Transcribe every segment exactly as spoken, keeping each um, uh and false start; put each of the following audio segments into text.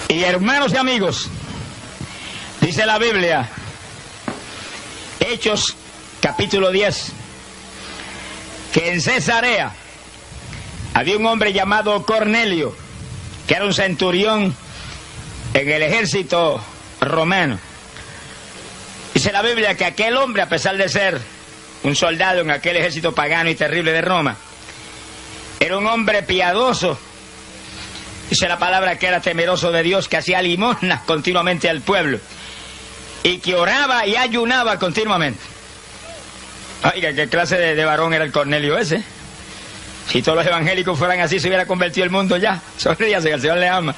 Y hermanos y amigos, dice la Biblia, Hechos capítulo diez, que en Cesarea había un hombre llamado Cornelio, que era un centurión en el ejército romano. Dice la Biblia que aquel hombre, a pesar de ser un soldado en aquel ejército pagano y terrible de Roma, era un hombre piadoso. Dice la palabra que era temeroso de Dios, que hacía limosnas continuamente al pueblo y que oraba y ayunaba continuamente. Oiga, ¿qué clase de, de varón era el Cornelio ese? Si todos los evangélicos fueran así, se hubiera convertido el mundo ya. Sonríase, que el Señor le ama.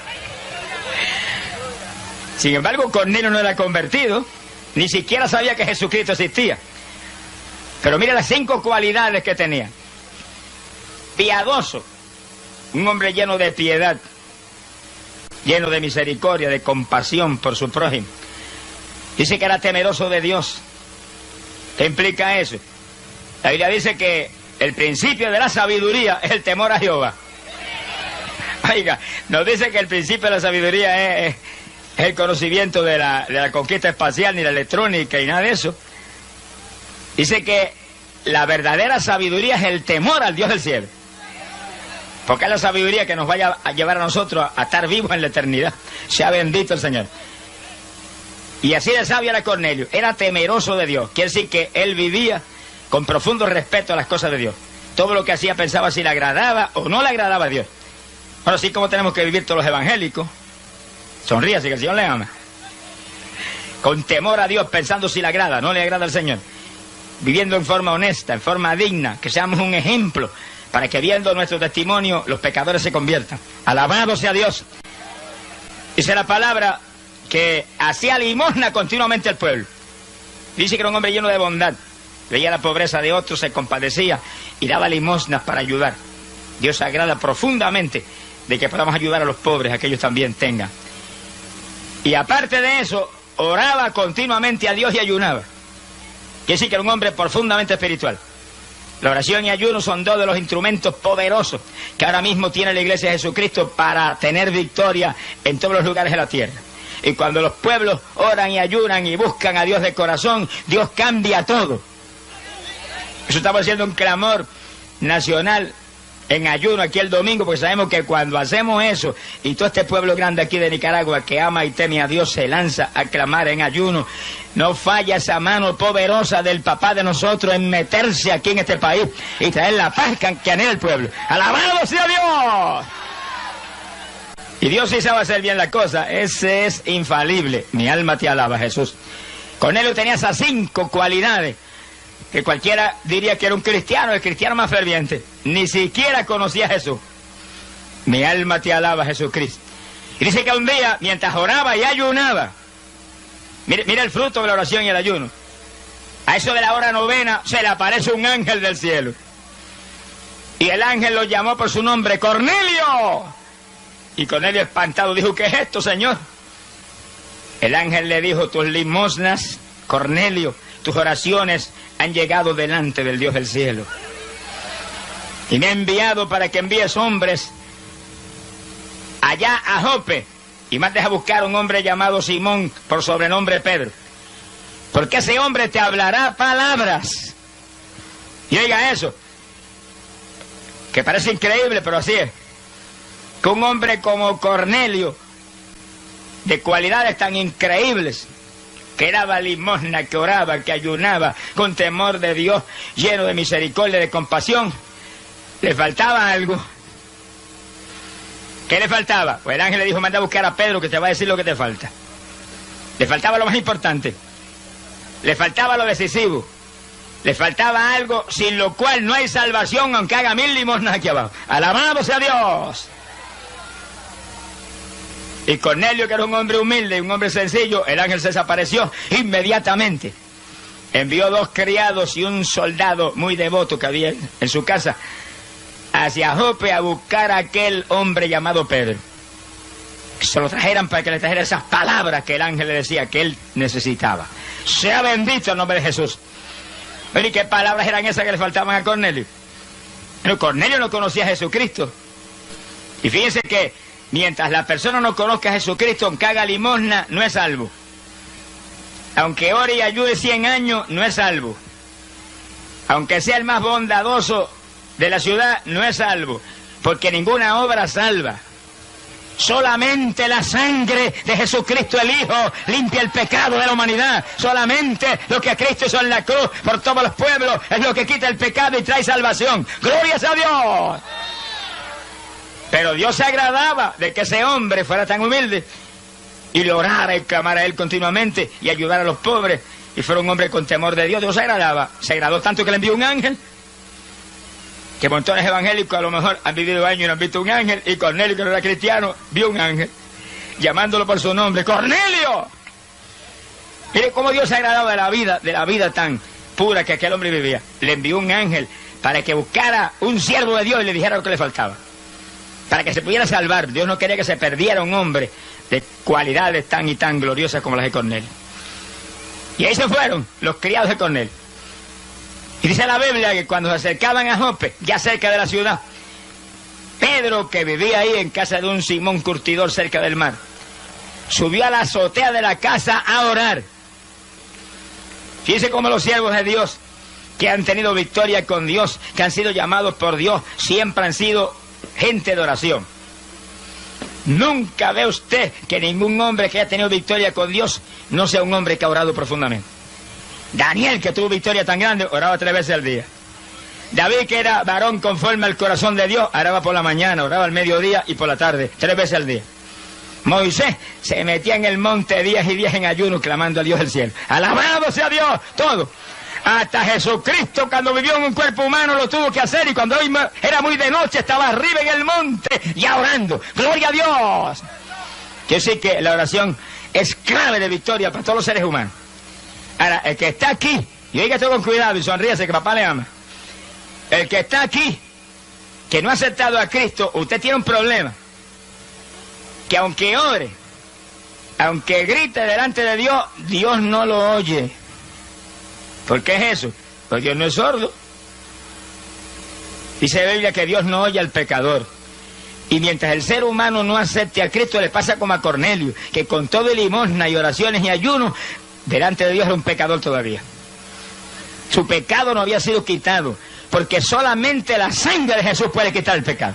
Sin embargo, Cornelio no era convertido, ni siquiera sabía que Jesucristo existía. Pero mira las cinco cualidades que tenía. Piadoso, un hombre lleno de piedad, lleno de misericordia, de compasión por su prójimo. Dice que era temeroso de Dios. ¿Qué implica eso? La Biblia dice que el principio de la sabiduría es el temor a Jehová. Oiga, nos dice que el principio de la sabiduría es, es, es el conocimiento de la, de la conquista espacial, ni la electrónica, y nada de eso. Dice que la verdadera sabiduría es el temor al Dios del cielo. Porque es la sabiduría que nos vaya a llevar a nosotros a, a estar vivos en la eternidad. Sea bendito el Señor. Y así de sabio era Cornelio. Era temeroso de Dios. Quiere decir que él vivía con profundo respeto a las cosas de Dios. Todo lo que hacía pensaba si le agradaba o no le agradaba a Dios. Ahora sí, como tenemos que vivir todos los evangélicos. Sonríase, que el Señor le ama. Con temor a Dios, pensando si le agrada, no le agrada al Señor. Viviendo en forma honesta, en forma digna, que seamos un ejemplo para que viendo nuestro testimonio los pecadores se conviertan. Alabado sea Dios. Dice la palabra que hacía limosna continuamente al pueblo. Dice que era un hombre lleno de bondad. Veía la pobreza de otros, se compadecía y daba limosnas para ayudar. Dios se agrada profundamente de que podamos ayudar a los pobres, a que ellos también tengan. Y aparte de eso, oraba continuamente a Dios y ayunaba. Quiere decir que era un hombre profundamente espiritual. La oración y ayuno son dos de los instrumentos poderosos que ahora mismo tiene la Iglesia de Jesucristo para tener victoria en todos los lugares de la tierra. Y cuando los pueblos oran y ayunan y buscan a Dios de corazón, Dios cambia todo. Eso estamos haciendo un clamor nacional en ayuno aquí el domingo, porque sabemos que cuando hacemos eso, y todo este pueblo grande aquí de Nicaragua que ama y teme a Dios se lanza a clamar en ayuno, no falla esa mano poderosa del papá de nosotros en meterse aquí en este país y traer la paz que anhela el pueblo. ¡Alabado sea Dios! Y Dios sí sabe hacer bien la cosa, ese es infalible. Mi alma te alaba, Jesús. Cornelio tenía esas cinco cualidades que cualquiera diría que era un cristiano, el cristiano más ferviente. Ni siquiera conocía a Jesús. Mi alma te alaba, Jesucristo. Y dice que un día, mientras oraba y ayunaba, mire, mire el fruto de la oración y el ayuno. A eso de la hora novena se le aparece un ángel del cielo. Y el ángel lo llamó por su nombre, ¡Cornelio! Y Cornelio, espantado, dijo, ¿qué es esto, Señor? El ángel le dijo, tus limosnas, Cornelio, tus oraciones han llegado delante del Dios del cielo. Y me ha enviado para que envíes hombres allá a Jope y mandes a buscar a un hombre llamado Simón, por sobrenombre Pedro. Porque ese hombre te hablará palabras. Y oiga eso, que parece increíble, pero así es. Que un hombre como Cornelio, de cualidades tan increíbles, que daba limosna, que oraba, que ayunaba, con temor de Dios, lleno de misericordia, de compasión, le faltaba algo. ¿Qué le faltaba? Pues el ángel le dijo, manda a buscar a Pedro que te va a decir lo que te falta. Le faltaba lo más importante. Le faltaba lo decisivo. Le faltaba algo sin lo cual no hay salvación, aunque haga mil limosnas aquí abajo. ¡Alabado sea Dios! Y Cornelio, que era un hombre humilde, un hombre sencillo, el ángel se desapareció inmediatamente. Envió dos criados y un soldado muy devoto que había en su casa hacia Jope a buscar a aquel hombre llamado Pedro. Que se lo trajeran para que le trajera esas palabras que el ángel le decía que él necesitaba. Sea bendito el nombre de Jesús. Pero ¿y qué palabras eran esas que le faltaban a Cornelio? Pero Cornelio no conocía a Jesucristo. Y fíjense que mientras la persona no conozca a Jesucristo, aunque haga limosna, no es salvo. Aunque ore y ayude cien años, no es salvo. Aunque sea el más bondadoso de la ciudad, no es salvo. Porque ninguna obra salva. Solamente la sangre de Jesucristo el Hijo limpia el pecado de la humanidad. Solamente lo que Cristo hizo en la cruz por todos los pueblos es lo que quita el pecado y trae salvación. ¡Glorias a Dios! Pero Dios se agradaba de que ese hombre fuera tan humilde y le orara y clamara a Él continuamente y ayudara a los pobres y fuera un hombre con temor de Dios. Dios se agradaba. Se agradó tanto que le envió un ángel. Que montones evangélicos a lo mejor han vivido años y no han visto un ángel, y Cornelio, que no era cristiano, vio un ángel, llamándolo por su nombre, ¡Cornelio! Mire cómo Dios se agradaba de la vida, de la vida tan pura que aquel hombre vivía. Le envió un ángel para que buscara un siervo de Dios y le dijera lo que le faltaba. Para que se pudiera salvar. Dios no quería que se perdiera un hombre de cualidades tan y tan gloriosas como las de Cornelio. Y ahí se fueron los criados de Cornelio. Y dice la Biblia que cuando se acercaban a Jope, ya cerca de la ciudad, Pedro, que vivía ahí en casa de un Simón curtidor cerca del mar, subió a la azotea de la casa a orar. Fíjense cómo los siervos de Dios, que han tenido victoria con Dios, que han sido llamados por Dios, siempre han sido gente de oración. Nunca ve usted que ningún hombre que haya tenido victoria con Dios no sea un hombre que ha orado profundamente. Daniel, que tuvo victoria tan grande, oraba tres veces al día. David, que era varón conforme al corazón de Dios, oraba por la mañana, oraba al mediodía y por la tarde, tres veces al día. Moisés se metía en el monte días y días en ayuno, clamando a Dios del cielo. ¡Alabado sea Dios! Todo. Hasta Jesucristo, cuando vivió en un cuerpo humano, lo tuvo que hacer, y cuando hoy era muy de noche, estaba arriba en el monte, ya orando. ¡Gloria a Dios! Quiero decir que la oración es clave de victoria para todos los seres humanos. Ahora, el que está aquí, y oiga esto con cuidado y sonríase que papá le ama. El que está aquí, que no ha aceptado a Cristo, usted tiene un problema. Que aunque ore, aunque grite delante de Dios, Dios no lo oye. ¿Por qué es eso? Porque Dios no es sordo. Dice la Biblia que Dios no oye al pecador. Y mientras el ser humano no acepte a Cristo, le pasa como a Cornelio, que con todo limosna y oraciones y ayunos, delante de Dios era un pecador todavía. Su pecado no había sido quitado, porque solamente la sangre de Jesús puede quitar el pecado.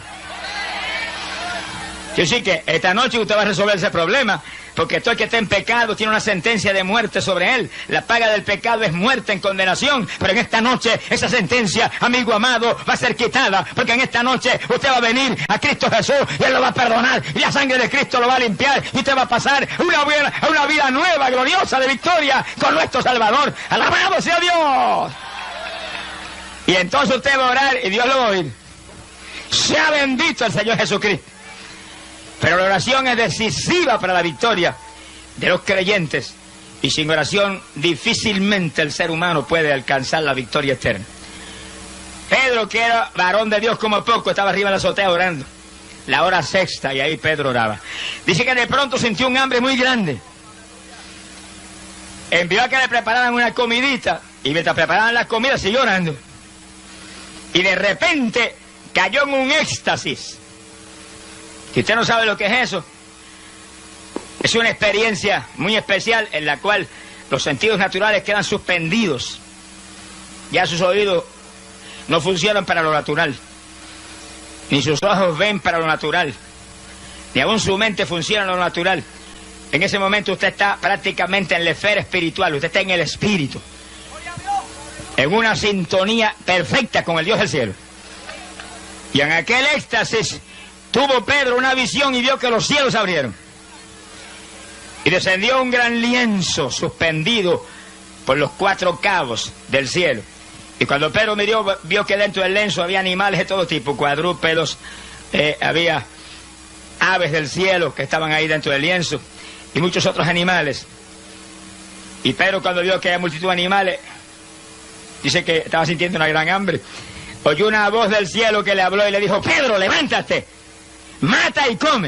Yo sí que esta noche usted va a resolver ese problema, porque todo el que está en pecado tiene una sentencia de muerte sobre él. La paga del pecado es muerte en condenación, pero en esta noche esa sentencia, amigo amado, va a ser quitada, porque en esta noche usted va a venir a Cristo Jesús y Él lo va a perdonar, y la sangre de Cristo lo va a limpiar, y usted va a pasar una vida, una vida nueva, gloriosa, de victoria con nuestro Salvador. ¡Alabado sea Dios! Y entonces usted va a orar y Dios lo va a oír. Sea bendito el Señor Jesucristo. Pero la oración es decisiva para la victoria de los creyentes, y sin oración difícilmente el ser humano puede alcanzar la victoria eterna. Pedro, que era varón de Dios como poco, estaba arriba en la azotea orando, la hora sexta, y ahí Pedro oraba. Dice que de pronto sintió un hambre muy grande. Envió a que le prepararan una comidita, y mientras preparaban la comida siguió orando. Y de repente cayó en un éxtasis. Si usted no sabe lo que es eso, es una experiencia muy especial en la cual los sentidos naturales quedan suspendidos. Ya sus oídos no funcionan para lo natural, ni sus ojos ven para lo natural, ni aún su mente funciona en lo natural. En ese momento usted está prácticamente en la esfera espiritual, usted está en el espíritu, en una sintonía perfecta con el Dios del cielo. Y en aquel éxtasis tuvo Pedro una visión y vio que los cielos se abrieron. Y descendió un gran lienzo suspendido por los cuatro cabos del cielo. Y cuando Pedro miró, vio que dentro del lienzo había animales de todo tipo, cuadrúpedos, eh, había aves del cielo que estaban ahí dentro del lienzo, y muchos otros animales. Y Pedro, cuando vio que había multitud de animales, dice que estaba sintiendo una gran hambre, oyó una voz del cielo que le habló y le dijo: Pedro, levántate, mata y come.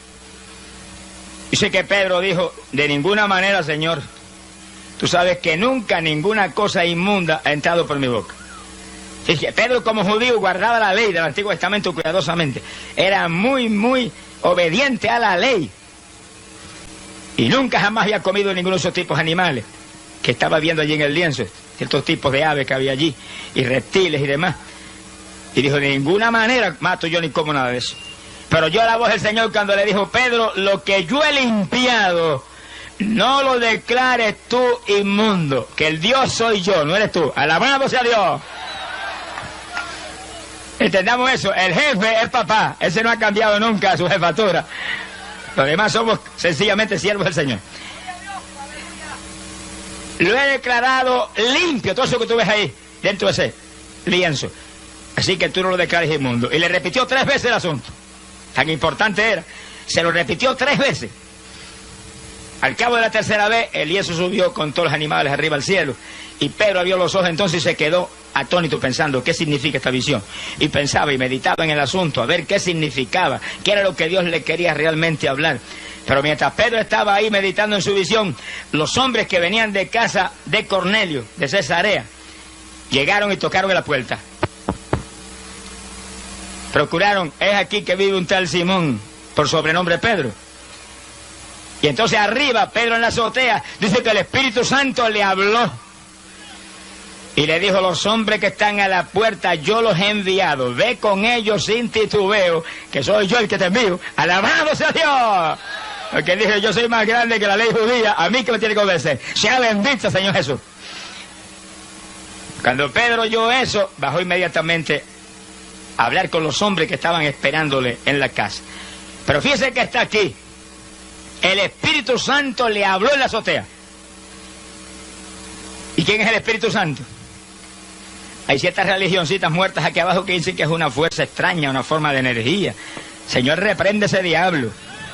Dice que Pedro dijo: de ninguna manera, Señor. Tú sabes que nunca ninguna cosa inmunda ha entrado por mi boca. Dice que Pedro, como judío, guardaba la ley del Antiguo Testamento cuidadosamente. Era muy, muy obediente a la ley. Y nunca jamás había comido ninguno de esos tipos de animales que estaba viendo allí en el lienzo, ciertos tipos de aves que había allí, y reptiles y demás. Y dijo, de ninguna manera mato yo ni como nada de eso. Pero yo la voz del Señor cuando le dijo, Pedro, lo que yo he limpiado, no lo declares tú inmundo, que el Dios soy yo, no eres tú. Alabado sea Dios. Entendamos eso, el jefe es papá, ese no ha cambiado nunca su jefatura. Los demás somos sencillamente siervos del Señor. Lo he declarado limpio, todo eso que tú ves ahí, dentro de ese lienzo. Así que tú no lo declares inmundo. Y le repitió tres veces el asunto. Tan importante era. Se lo repitió tres veces. Al cabo de la tercera vez, el lienzo subió con todos los animales arriba al cielo. Y Pedro abrió los ojos entonces y se quedó atónito pensando qué significa esta visión. Y pensaba y meditaba en el asunto, a ver qué significaba, qué era lo que Dios le quería realmente hablar. Pero mientras Pedro estaba ahí meditando en su visión, los hombres que venían de casa de Cornelio, de Cesarea, llegaron y tocaron en la puerta. Procuraron, es aquí que vive un tal Simón, por sobrenombre Pedro. Y entonces arriba, Pedro en la azotea, dice que el Espíritu Santo le habló. Y le dijo, los hombres que están a la puerta, yo los he enviado. Ve con ellos sin titubeo, que soy yo el que te envío. ¡Alabado sea Dios! Porque dice, yo soy más grande que la ley judía, a mí que me tiene que obedecer. Sea bendito, Señor Jesús. Cuando Pedro oyó eso, bajó inmediatamente a hablar con los hombres que estaban esperándole en la casa. Pero fíjese que está aquí. El Espíritu Santo le habló en la azotea. ¿Y quién es el Espíritu Santo? Hay ciertas religioncitas muertas aquí abajo que dicen que es una fuerza extraña, una forma de energía. Señor, reprende ese diablo.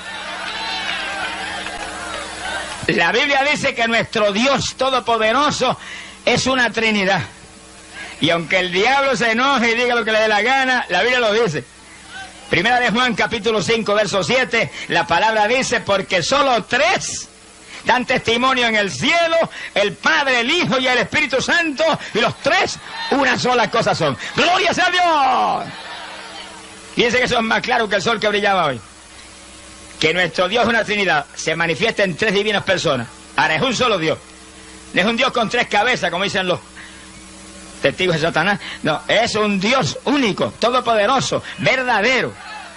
La Biblia dice que nuestro Dios Todopoderoso es una Trinidad. Y aunque el diablo se enoje y diga lo que le dé la gana, la Biblia lo dice. Primera de Juan, capítulo cinco, verso siete, la palabra dice, porque solo tres dan testimonio en el cielo, el Padre, el Hijo y el Espíritu Santo, y los tres una sola cosa son. ¡Gloria sea a Dios! Fíjense que eso es más claro que el sol que brillaba hoy. Que nuestro Dios es una Trinidad, se manifiesta en tres divinas personas. Ahora, es un solo Dios. No es un Dios con tres cabezas, como dicen los testigos de Satanás. No, es un Dios único, todopoderoso, verdadero.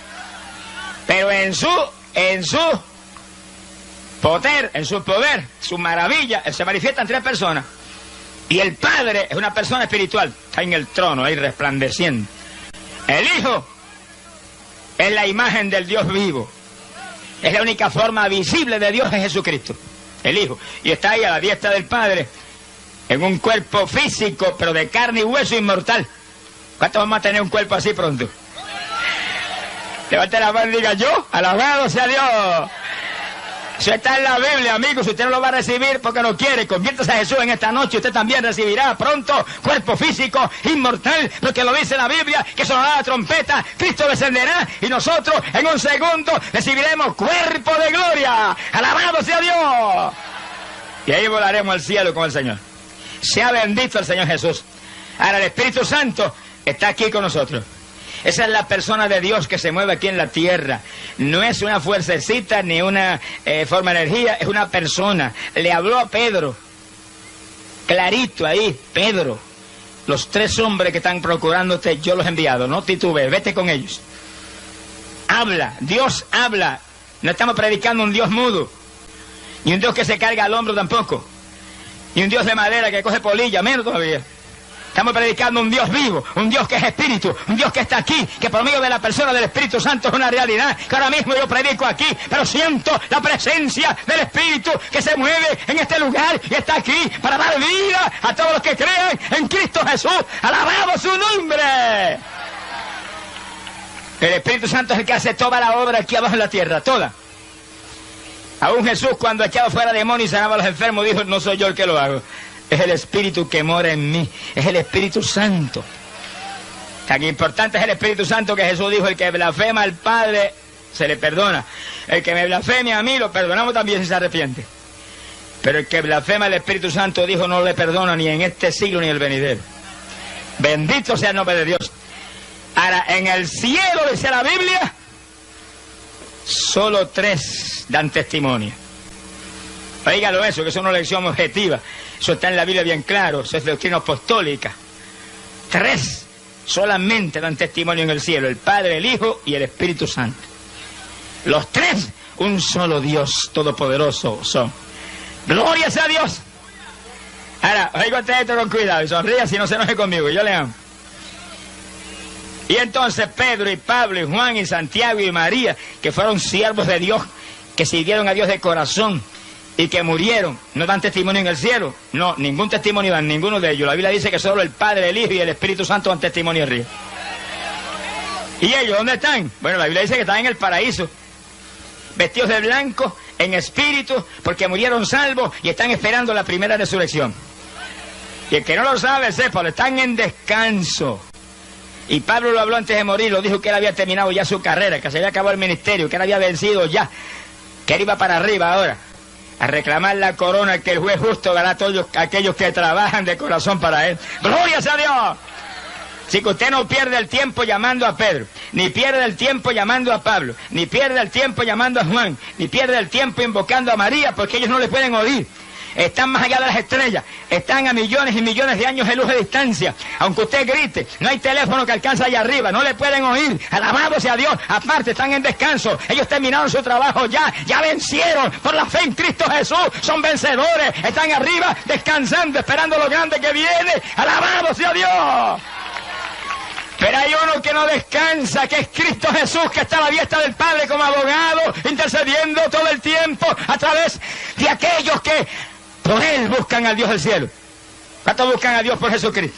Pero en su, en su poder, en su poder, su maravilla, se manifiestan tres personas. Y el Padre es una persona espiritual, está en el trono ahí resplandeciendo. El Hijo es la imagen del Dios vivo. Es la única forma visible de Dios, es Jesucristo, el Hijo. Y está ahí a la diestra del Padre, en un cuerpo físico, pero de carne y hueso inmortal. ¿Cuántos vamos a tener un cuerpo así pronto? Levante la mano y diga, yo, alabado sea Dios. Eso está en la Biblia, amigos. Si usted no lo va a recibir porque no quiere, conviértase a Jesús en esta noche. Usted también recibirá pronto cuerpo físico inmortal, porque lo dice la Biblia, que sonará la trompeta, Cristo descenderá y nosotros en un segundo recibiremos cuerpo de gloria. Alabado sea Dios. Y ahí volaremos al cielo con el Señor. Sea bendito el Señor Jesús. Ahora el Espíritu Santo está aquí con nosotros. Esa es la persona de Dios que se mueve aquí en la tierra. No es una fuercecita ni una eh, forma de energía, es una persona. Le habló a Pedro, clarito ahí, Pedro, los tres hombres que están procurándote, yo los he enviado, no titubees, vete con ellos. Habla, Dios habla. No estamos predicando un Dios mudo, ni un Dios que se carga al hombro tampoco, ni un Dios de madera que coge polilla, menos todavía. Estamos predicando un Dios vivo, un Dios que es espíritu, un Dios que está aquí, que por medio de la persona del Espíritu Santo es una realidad, que ahora mismo yo predico aquí, pero siento la presencia del Espíritu que se mueve en este lugar y está aquí para dar vida a todos los que crean en Cristo Jesús. ¡Alabado su nombre! El Espíritu Santo es el que hace toda la obra aquí abajo en la tierra, toda. Aún Jesús, cuando echaba fuera demonios y sanaba a los enfermos, dijo, no soy yo el que lo hago. Es el Espíritu que mora en mí, es el Espíritu Santo. Tan importante es el Espíritu Santo que Jesús dijo, el que blasfema al Padre se le perdona. El que me blasfeme a mí lo perdonamos también si se arrepiente. Pero el que blasfema al Espíritu Santo dijo, no le perdona ni en este siglo ni en el venidero. Bendito sea el nombre de Dios. Ahora, en el cielo, dice la Biblia, solo tres dan testimonio. Oígalo eso, que eso es una lección objetiva. Eso está en la Biblia bien claro, eso es doctrina apostólica. Tres solamente dan testimonio en el cielo, el Padre, el Hijo y el Espíritu Santo. Los tres, un solo Dios todopoderoso son. ¡Glorias a Dios! Ahora, oiga usted esto con cuidado y sonríe si no se enoje conmigo, yo le amo. Y entonces Pedro y Pablo y Juan y Santiago y María, que fueron siervos de Dios, que sirvieron a Dios de corazón y que murieron, ¿no dan testimonio en el cielo? No, ningún testimonio dan ninguno de ellos. La Biblia dice que solo el Padre, el Hijo y el Espíritu Santo dan testimonio arriba. ¿Y ellos dónde están? Bueno, la Biblia dice que están en el paraíso, vestidos de blanco, en espíritu, porque murieron salvos y están esperando la primera resurrección. Y el que no lo sabe, sépalo, están en descanso. Y Pablo lo habló antes de morir, lo dijo que él había terminado ya su carrera, que se había acabado el ministerio, que él había vencido ya, que él iba para arriba ahora, a reclamar la corona que el juez justo dará a todos aquellos que trabajan de corazón para él. ¡Glorias a Dios! Así que usted no pierde el tiempo llamando a Pedro, ni pierde el tiempo llamando a Pablo, ni pierde el tiempo llamando a Juan, ni pierde el tiempo invocando a María, porque ellos no le pueden oír. Están más allá de las estrellas, están a millones y millones de años de luz de distancia. Aunque usted grite, no hay teléfono que alcance allá arriba, no le pueden oír. Alabado sea Dios, aparte están en descanso. Ellos terminaron su trabajo ya, ya vencieron por la fe en Cristo Jesús, son vencedores, están arriba descansando, esperando lo grande que viene. Alabado sea Dios. Pero hay uno que no descansa, que es Cristo Jesús, que está a la diestra del Padre como abogado, intercediendo todo el tiempo a través de aquellos que por Él buscan al Dios del cielo. ¿Cuántos buscan a Dios por Jesucristo?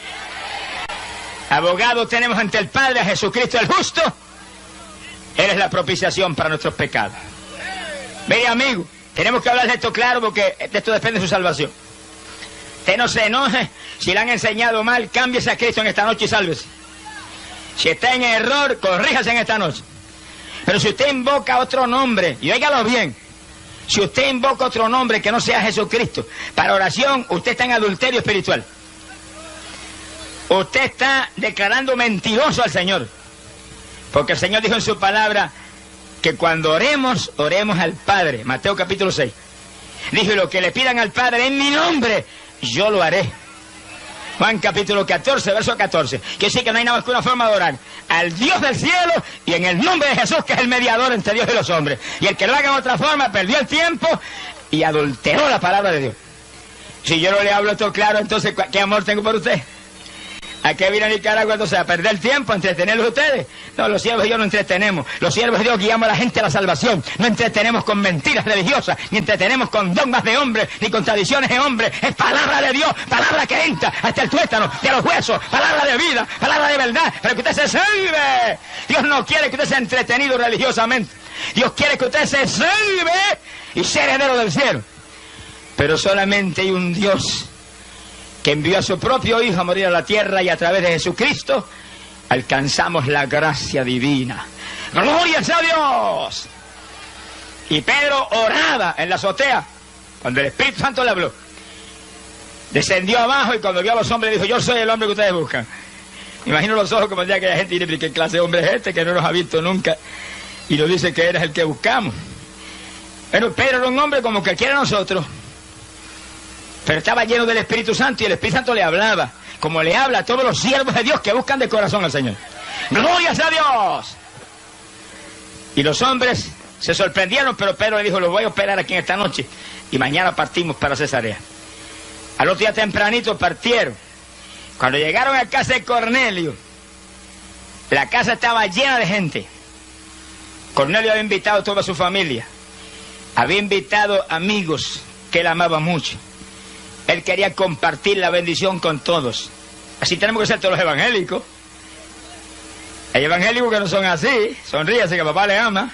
Abogado tenemos ante el Padre a Jesucristo el justo. Él es la propiciación para nuestros pecados. Mire, amigo, tenemos que hablar de esto claro porque de esto depende de su salvación. Usted no se enoje, si le han enseñado mal, cámbiese a Cristo en esta noche y sálvese. Si está en error, corríjase en esta noche. Pero si usted invoca otro nombre, y óigalo bien, si usted invoca otro nombre que no sea Jesucristo, para oración, usted está en adulterio espiritual. Usted está declarando mentiroso al Señor. Porque el Señor dijo en su palabra que cuando oremos, oremos al Padre. Mateo capítulo seis. Dijo, y lo que le pidan al Padre en mi nombre, yo lo haré. Juan capítulo catorce, verso catorce. Que sí que no hay nada más que una forma de orar al Dios del cielo y en el nombre de Jesús, que es el mediador entre Dios y los hombres. Y el que lo haga de otra forma perdió el tiempo y adulteró la palabra de Dios. Si yo no le hablo esto claro, entonces ¿qué amor tengo por usted? ¿A qué viene a Nicaragua entonces? ¿A perder el tiempo? ¿A entretenerlos ustedes? No, los siervos de Dios no entretenemos. Los siervos de Dios guiamos a la gente a la salvación. No entretenemos con mentiras religiosas, ni entretenemos con dogmas de hombres, ni con tradiciones de hombres. Es palabra de Dios, palabra que entra hasta el tuétano de los huesos, palabra de vida, palabra de verdad, para que usted se salve. Dios no quiere que usted sea entretenido religiosamente. Dios quiere que usted se salve y sea heredero del cielo. Pero solamente hay un Dios que envió a su propio Hijo a morir a la tierra, y a través de Jesucristo alcanzamos la gracia divina. ¡Glorias a Dios! Y Pedro oraba en la azotea cuando el Espíritu Santo le habló. Descendió abajo y cuando vio a los hombres dijo, yo soy el hombre que ustedes buscan. Me imagino los ojos como el día que la gente dice, ¿qué clase de hombre es este que no nos ha visto nunca? Y nos dice que eres el que buscamos. Pero Pedro era un hombre como que quiere a nosotros, pero estaba lleno del Espíritu Santo y el Espíritu Santo le hablaba, como le habla a todos los siervos de Dios que buscan de corazón al Señor. ¡Glorias a Dios! Y los hombres se sorprendieron, pero Pedro le dijo, los voy a esperar aquí en esta noche y mañana partimos para Cesarea. Al otro día tempranito partieron. Cuando llegaron a casa de Cornelio, la casa estaba llena de gente. Cornelio había invitado a toda su familia. Había invitado amigos que él amaba mucho. Él quería compartir la bendición con todos. Así tenemos que ser todos los evangélicos. Hay evangélicos que no son así. Sonríase que papá le ama.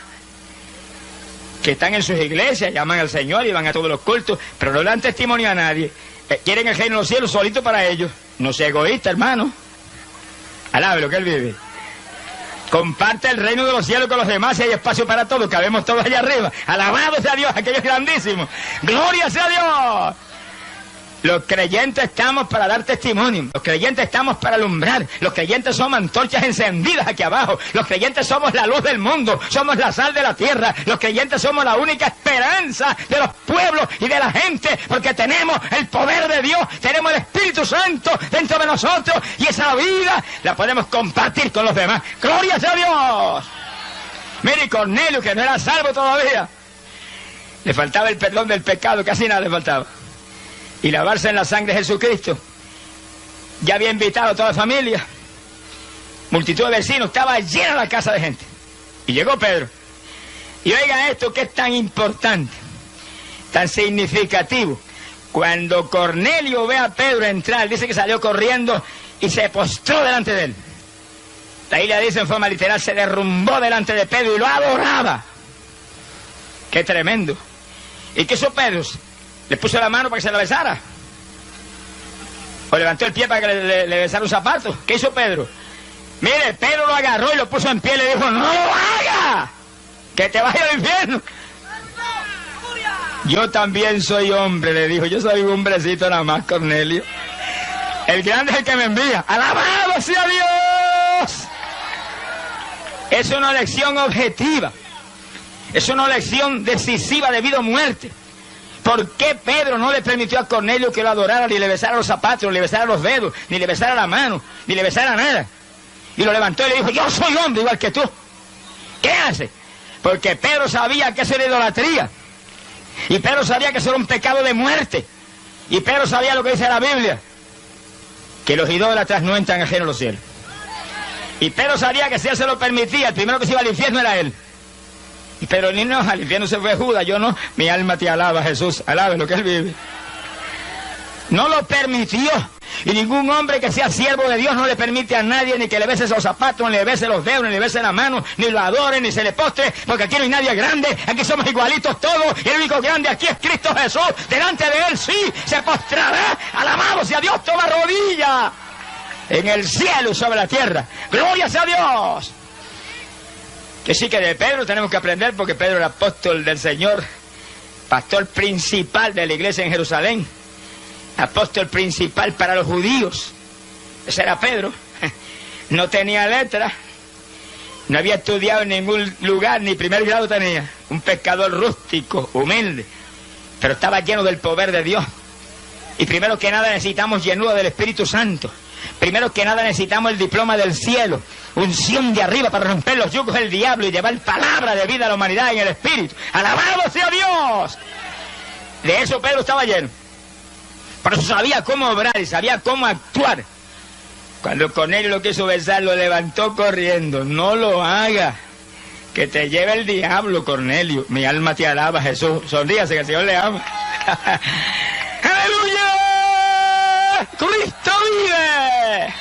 Que están en sus iglesias, llaman al Señor y van a todos los cultos, pero no dan testimonio a nadie. Eh, quieren el reino de los cielos solito para ellos. No sea egoísta, hermano. Alabe lo que él vive. Comparte el reino de los cielos con los demás y hay espacio para todos. Cabemos todos allá arriba. Alabado sea Dios, aquello es grandísimo. ¡Gloria sea Dios! Los creyentes estamos para dar testimonio, los creyentes estamos para alumbrar, los creyentes somos antorchas encendidas aquí abajo, los creyentes somos la luz del mundo, somos la sal de la tierra, los creyentes somos la única esperanza de los pueblos y de la gente, porque tenemos el poder de Dios, tenemos el Espíritu Santo dentro de nosotros, y esa vida la podemos compartir con los demás. ¡Gloria a Dios! Mire, Cornelio, que no era salvo todavía, le faltaba el perdón del pecado, casi nada le faltaba, y lavarse en la sangre de Jesucristo. Ya había invitado a toda la familia, multitud de vecinos, estaba llena la casa de gente. Y llegó Pedro. Y oiga esto que es tan importante, tan significativo. Cuando Cornelio ve a Pedro entrar, dice que salió corriendo y se postró delante de él. La Biblia dice en forma literal, se derrumbó delante de Pedro y lo adoraba. ¡Qué tremendo! ¿Y qué hizo Pedro? ¿Le puso la mano para que se la besara? ¿O levantó el pie para que le, le, le besara un zapato? ¿Qué hizo Pedro? Mire, Pedro lo agarró y lo puso en pie y le dijo, ¡no lo haga! ¡Que te vaya al infierno! Yo también soy hombre, le dijo. Yo soy un hombrecito nada más, Cornelio. El grande es el que me envía. ¡Alabado sea Dios! Es una lección objetiva. Es una lección decisiva de vida o muerte. ¿Por qué Pedro no le permitió a Cornelio que lo adorara, ni le besara los zapatos, ni le besara los dedos, ni le besara la mano, ni le besara nada? Y lo levantó y le dijo, yo soy hombre igual que tú. ¿Qué hace? Porque Pedro sabía que eso era idolatría. Y Pedro sabía que eso era un pecado de muerte. Y Pedro sabía lo que dice la Biblia, que los idólatras no entran ajenos a los cielos. Y Pedro sabía que si él se lo permitía, el primero que se iba al infierno era él. Y Pedro ni no, al infierno se fue Judas, yo no. Mi alma te alaba, Jesús, alabe lo que él vive. No lo permitió. Y ningún hombre que sea siervo de Dios no le permite a nadie ni que le bese los zapatos, ni le bese los dedos, ni le bese la mano, ni lo adore, ni se le postre, porque aquí no hay nadie grande, aquí somos igualitos todos, y el único grande aquí es Cristo Jesús. Delante de él sí se postrará, alabado sea Dios, toda rodilla, en el cielo y sobre la tierra. ¡Gloria sea Dios! Que sí, que de Pedro tenemos que aprender, porque Pedro era apóstol del Señor, pastor principal de la iglesia en Jerusalén, apóstol principal para los judíos. Ese era Pedro. No tenía letra, no había estudiado en ningún lugar, ni primer grado tenía. Un pescador rústico, humilde, pero estaba lleno del poder de Dios. Y primero que nada necesitamos llenura del Espíritu Santo. Primero que nada necesitamos el diploma del cielo, unción de arriba para romper los yugos del diablo y llevar palabra de vida a la humanidad en el Espíritu. ¡Alabado sea Dios! De eso Pedro estaba lleno. Por eso sabía cómo obrar y sabía cómo actuar. Cuando Cornelio lo quiso besar, lo levantó corriendo. No lo haga, que te lleve el diablo, Cornelio. Mi alma te alaba, Jesús. Sonríase, que el Señor le ama. ¡Aleluya! ¡Cristo vive!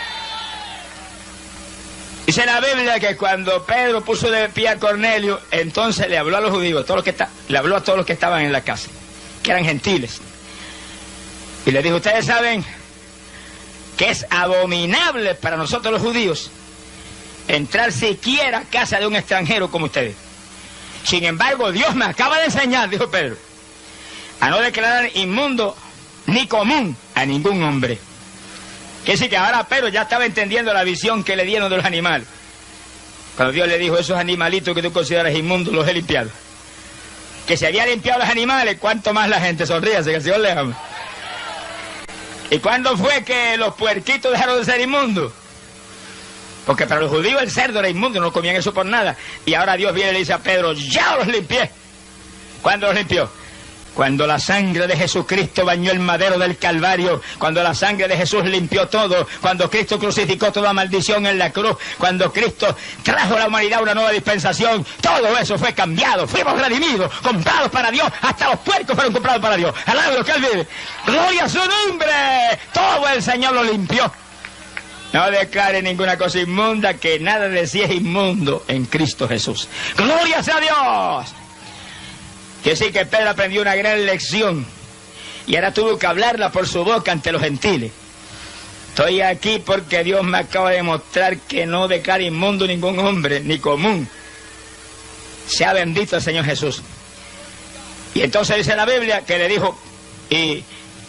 Dice la Biblia que cuando Pedro puso de pie a Cornelio, entonces le habló a los judíos, todos los que está, le habló a todos los que estaban en la casa, que eran gentiles. Y le dijo, ustedes saben que es abominable para nosotros los judíos entrar siquiera a casa de un extranjero como ustedes. Sin embargo, Dios me acaba de enseñar, dijo Pedro, a no declarar inmundo ni común a ningún hombre. Que sí, que ahora Pedro ya estaba entendiendo la visión que le dieron de los animales. Cuando Dios le dijo, esos animalitos que tú consideras inmundos los he limpiado. Que se había limpiado los animales, cuánto más la gente. Sonríase, que el Señor le ama. ¿Y cuándo fue que los puerquitos dejaron de ser inmundos? Porque para los judíos el cerdo era inmundo, no comían eso por nada. Y ahora Dios viene y le dice a Pedro, ya los limpié. ¿Cuándo los limpió? Cuando la sangre de Jesucristo bañó el madero del Calvario, cuando la sangre de Jesús limpió todo, cuando Cristo crucificó toda maldición en la cruz, cuando Cristo trajo a la humanidad una nueva dispensación, todo eso fue cambiado, fuimos redimidos, comprados para Dios, hasta los puercos fueron comprados para Dios. Alabado lo que Él vive. ¡Gloria a su nombre! Todo el Señor lo limpió. No declare ninguna cosa inmunda, que nada de sí es inmundo en Cristo Jesús. ¡Gloria sea Dios! Que sí, que Pedro aprendió una gran lección y ahora tuvo que hablarla por su boca ante los gentiles. Estoy aquí porque Dios me acaba de mostrar que no declara inmundo ningún hombre, ni común. Sea bendito el Señor Jesús. Y entonces dice la Biblia que le dijo, y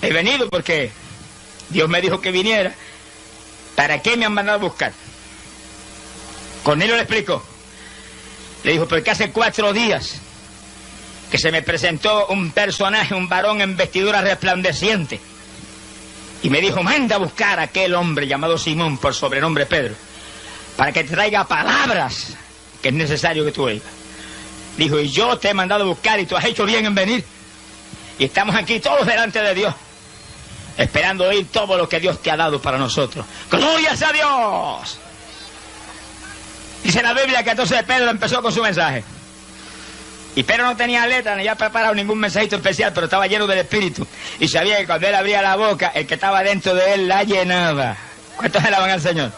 he venido porque Dios me dijo que viniera. ¿Para qué me han mandado a buscar? Cornelio le explicó. Le dijo, porque hace cuatro días que se me presentó un personaje, un varón en vestidura resplandeciente. Y me dijo, manda a buscar a aquel hombre llamado Simón, por sobrenombre Pedro, para que te traiga palabras que es necesario que tú oigas. Dijo, y yo te he mandado a buscar y tú has hecho bien en venir. Y estamos aquí todos delante de Dios, esperando oír todo lo que Dios te ha dado para nosotros. ¡Glorias a Dios! Dice la Biblia que entonces Pedro empezó con su mensaje. Y Pedro no tenía letra, ni había preparado ningún mensajito especial, pero estaba lleno del Espíritu. Y sabía que cuando él abría la boca, el que estaba dentro de él la llenaba. ¿Cuántos alaban al Señor?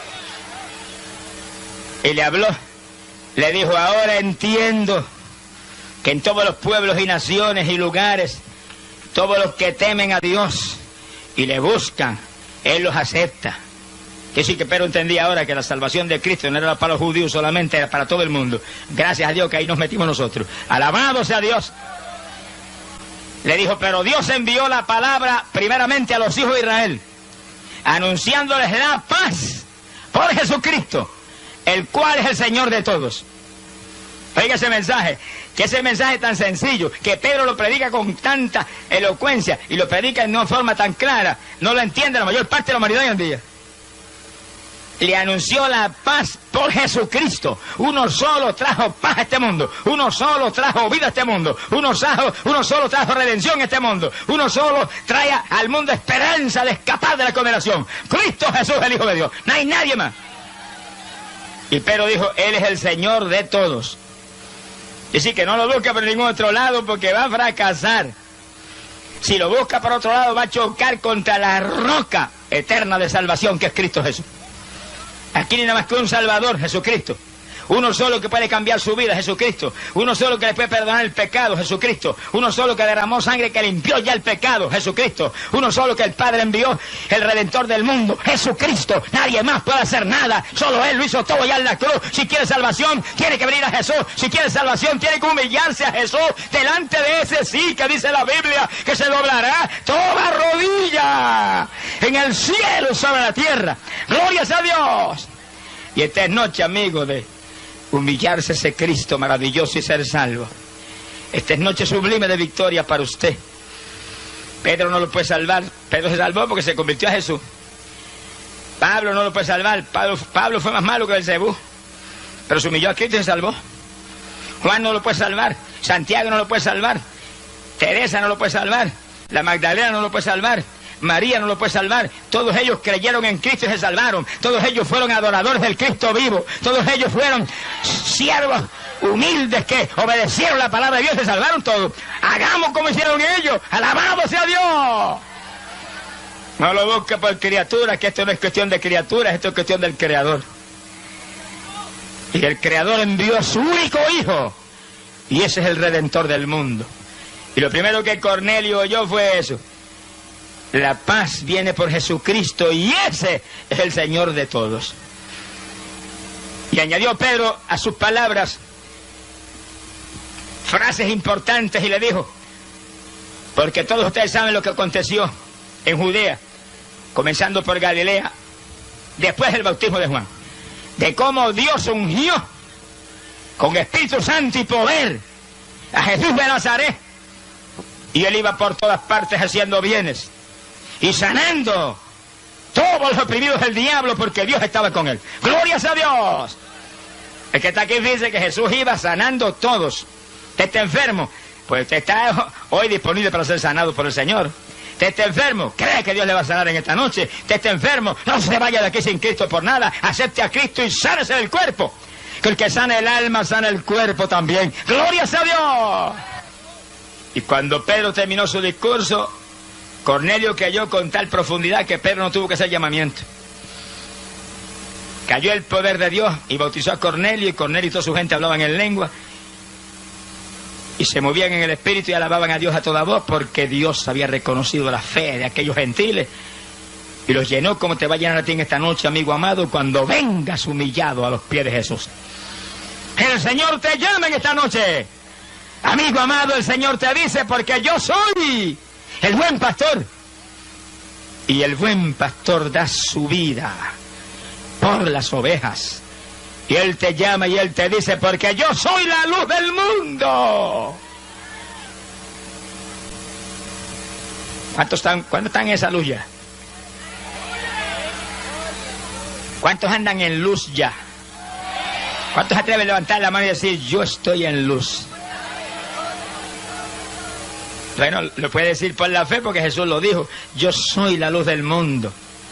Y le habló, le dijo, ahora entiendo que en todos los pueblos y naciones y lugares, todos los que temen a Dios y le buscan, Él los acepta. Que sí, que Pedro entendía ahora que la salvación de Cristo no era para los judíos solamente, era para todo el mundo. Gracias a Dios que ahí nos metimos nosotros. Alabado sea Dios. Le dijo, pero Dios envió la palabra primeramente a los hijos de Israel, anunciándoles la paz por Jesucristo, el cual es el Señor de todos. Oiga ese mensaje, que ese mensaje tan sencillo, que Pedro lo predica con tanta elocuencia y lo predica en una forma tan clara, no lo entiende la mayor parte de la humanidad hoy en día. Le anunció la paz por Jesucristo. Uno solo trajo paz a este mundo. Uno solo trajo vida a este mundo. Uno solo, uno solo trajo redención a este mundo. Uno solo trae al mundo esperanza de escapar de la condenación. Cristo Jesús, el Hijo de Dios. No hay nadie más. Y Pedro dijo, Él es el Señor de todos. Y sí, que no lo busca por ningún otro lado porque va a fracasar. Si lo busca por otro lado va a chocar contra la roca eterna de salvación que es Cristo Jesús. Aquí ni nada más que un Salvador, Jesucristo. Uno solo que puede cambiar su vida, Jesucristo. Uno solo que le puede perdonar el pecado, Jesucristo. Uno solo que derramó sangre que limpió ya el pecado, Jesucristo. Uno solo que el Padre envió, el Redentor del mundo, Jesucristo. Nadie más puede hacer nada. Solo Él lo hizo todo ya en la cruz. Si quiere salvación, tiene que venir a Jesús. Si quiere salvación, tiene que humillarse a Jesús. Delante de ese sí que dice la Biblia que se doblará toda rodilla en el cielo y sobre la tierra. ¡Glorias a Dios! Y esta es noche, amigo, de humillarse ese Cristo maravilloso y ser salvo. Esta es noche sublime de victoria para usted. Pedro no lo puede salvar. Pedro se salvó porque se convirtió a Jesús. Pablo no lo puede salvar. Pablo, Pablo fue más malo que Belcebú, pero se humilló a Cristo y se salvó. Juan no lo puede salvar. Santiago no lo puede salvar. Teresa no lo puede salvar. La Magdalena no lo puede salvar. María no lo puede salvar. Todos ellos creyeron en Cristo y se salvaron. Todos ellos fueron adoradores del Cristo vivo. Todos ellos fueron siervos humildes que obedecieron la palabra de Dios y se salvaron todos. Hagamos como hicieron ellos. Alabado sea Dios. No lo busque por criaturas, que esto no es cuestión de criaturas, esto es cuestión del Creador. Y el Creador envió a su único Hijo, y ese es el Redentor del mundo. Y lo primero que Cornelio oyó fue eso. La paz viene por Jesucristo y ese es el Señor de todos. Y añadió Pedro a sus palabras frases importantes y le dijo, porque todos ustedes saben lo que aconteció en Judea, comenzando por Galilea, después del bautismo de Juan, de cómo Dios ungió con Espíritu Santo y poder a Jesús de Nazaret, y él iba por todas partes haciendo bienes y sanando todos los oprimidos del diablo, porque Dios estaba con él. ¡Glorias a Dios! El que está aquí dice que Jesús iba sanando todos. Usted está enfermo, pues usted está hoy disponible para ser sanado por el Señor. Usted está enfermo, cree que Dios le va a sanar en esta noche. Usted está enfermo, no se vaya de aquí sin Cristo por nada. Acepte a Cristo y sánese del cuerpo. Que el que sana el alma, sana el cuerpo también. ¡Glorias a Dios! Y cuando Pedro terminó su discurso, Cornelio cayó con tal profundidad que Pedro no tuvo que hacer llamamiento. Cayó el poder de Dios y bautizó a Cornelio, y Cornelio y toda su gente hablaban en lengua y se movían en el espíritu y alababan a Dios a toda voz, porque Dios había reconocido la fe de aquellos gentiles y los llenó como te va a llenar a ti en esta noche, amigo amado, cuando vengas humillado a los pies de Jesús. El Señor te llama en esta noche. Amigo amado, el Señor te dice, porque yo soy el buen pastor. Y el buen pastor da su vida por las ovejas. Y Él te llama y Él te dice, porque yo soy la luz del mundo. ¿Cuántos están, ¿cuántos están en esa luz ya? ¿Cuántos andan en luz ya? ¿Cuántos se atreven a levantar la mano y decir, yo estoy en luz? Bueno, lo puede decir por la fe porque Jesús lo dijo, yo soy la luz del mundo.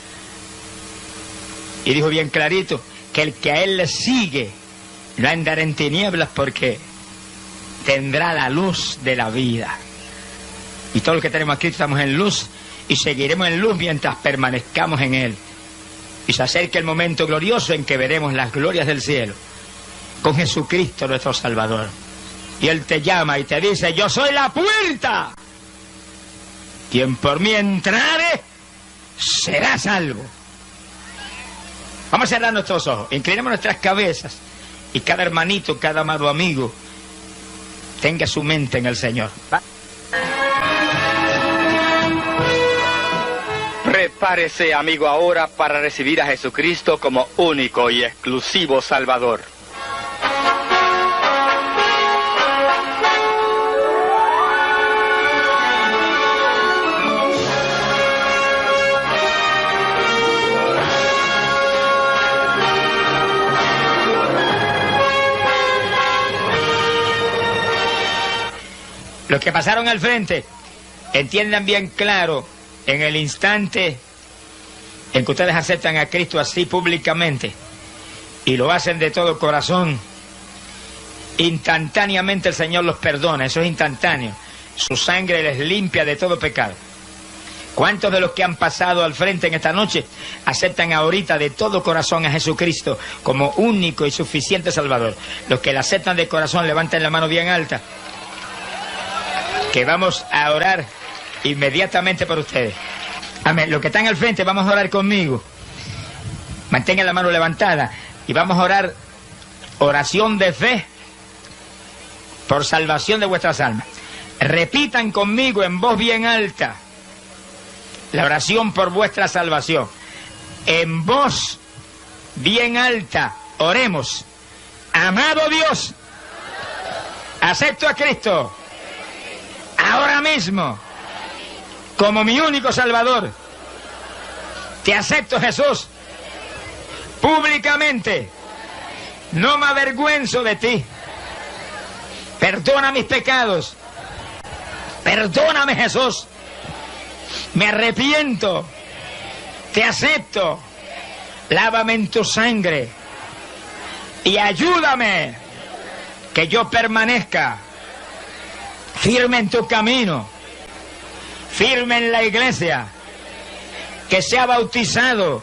Y dijo bien clarito que el que a Él le sigue no andará en tinieblas porque tendrá la luz de la vida. Y todos los que tenemos aquí estamos en luz y seguiremos en luz mientras permanezcamos en Él. Y se acerca el momento glorioso en que veremos las glorias del cielo con Jesucristo nuestro Salvador. Y Él te llama y te dice, yo soy la puerta. Quien por mí entrare, será salvo. Vamos a cerrar nuestros ojos, inclinemos nuestras cabezas y cada hermanito, cada amado amigo tenga su mente en el Señor. ¿Va? Prepárese, amigo, ahora para recibir a Jesucristo como único y exclusivo Salvador. Los que pasaron al frente, entiendan bien claro, en el instante en que ustedes aceptan a Cristo así públicamente y lo hacen de todo corazón, instantáneamente el Señor los perdona, eso es instantáneo. Su sangre les limpia de todo pecado. ¿Cuántos de los que han pasado al frente en esta noche aceptan ahorita de todo corazón a Jesucristo como único y suficiente Salvador? Los que la aceptan de corazón, levanten la mano bien alta, que vamos a orar inmediatamente por ustedes. Amén. Los que están al frente, vamos a orar conmigo. Mantengan la mano levantada y vamos a orar oración de fe por salvación de vuestras almas. Repitan conmigo en voz bien alta la oración por vuestra salvación. En voz bien alta, oremos. Amado Dios, acepto a Cristo ahora mismo como mi único Salvador. Te acepto, Jesús, públicamente. No me avergüenzo de ti. Perdona mis pecados. Perdóname, Jesús. Me arrepiento. Te acepto. Lávame en tu sangre. Y ayúdame que yo permanezca firme en tu camino, firme en la iglesia, que sea bautizado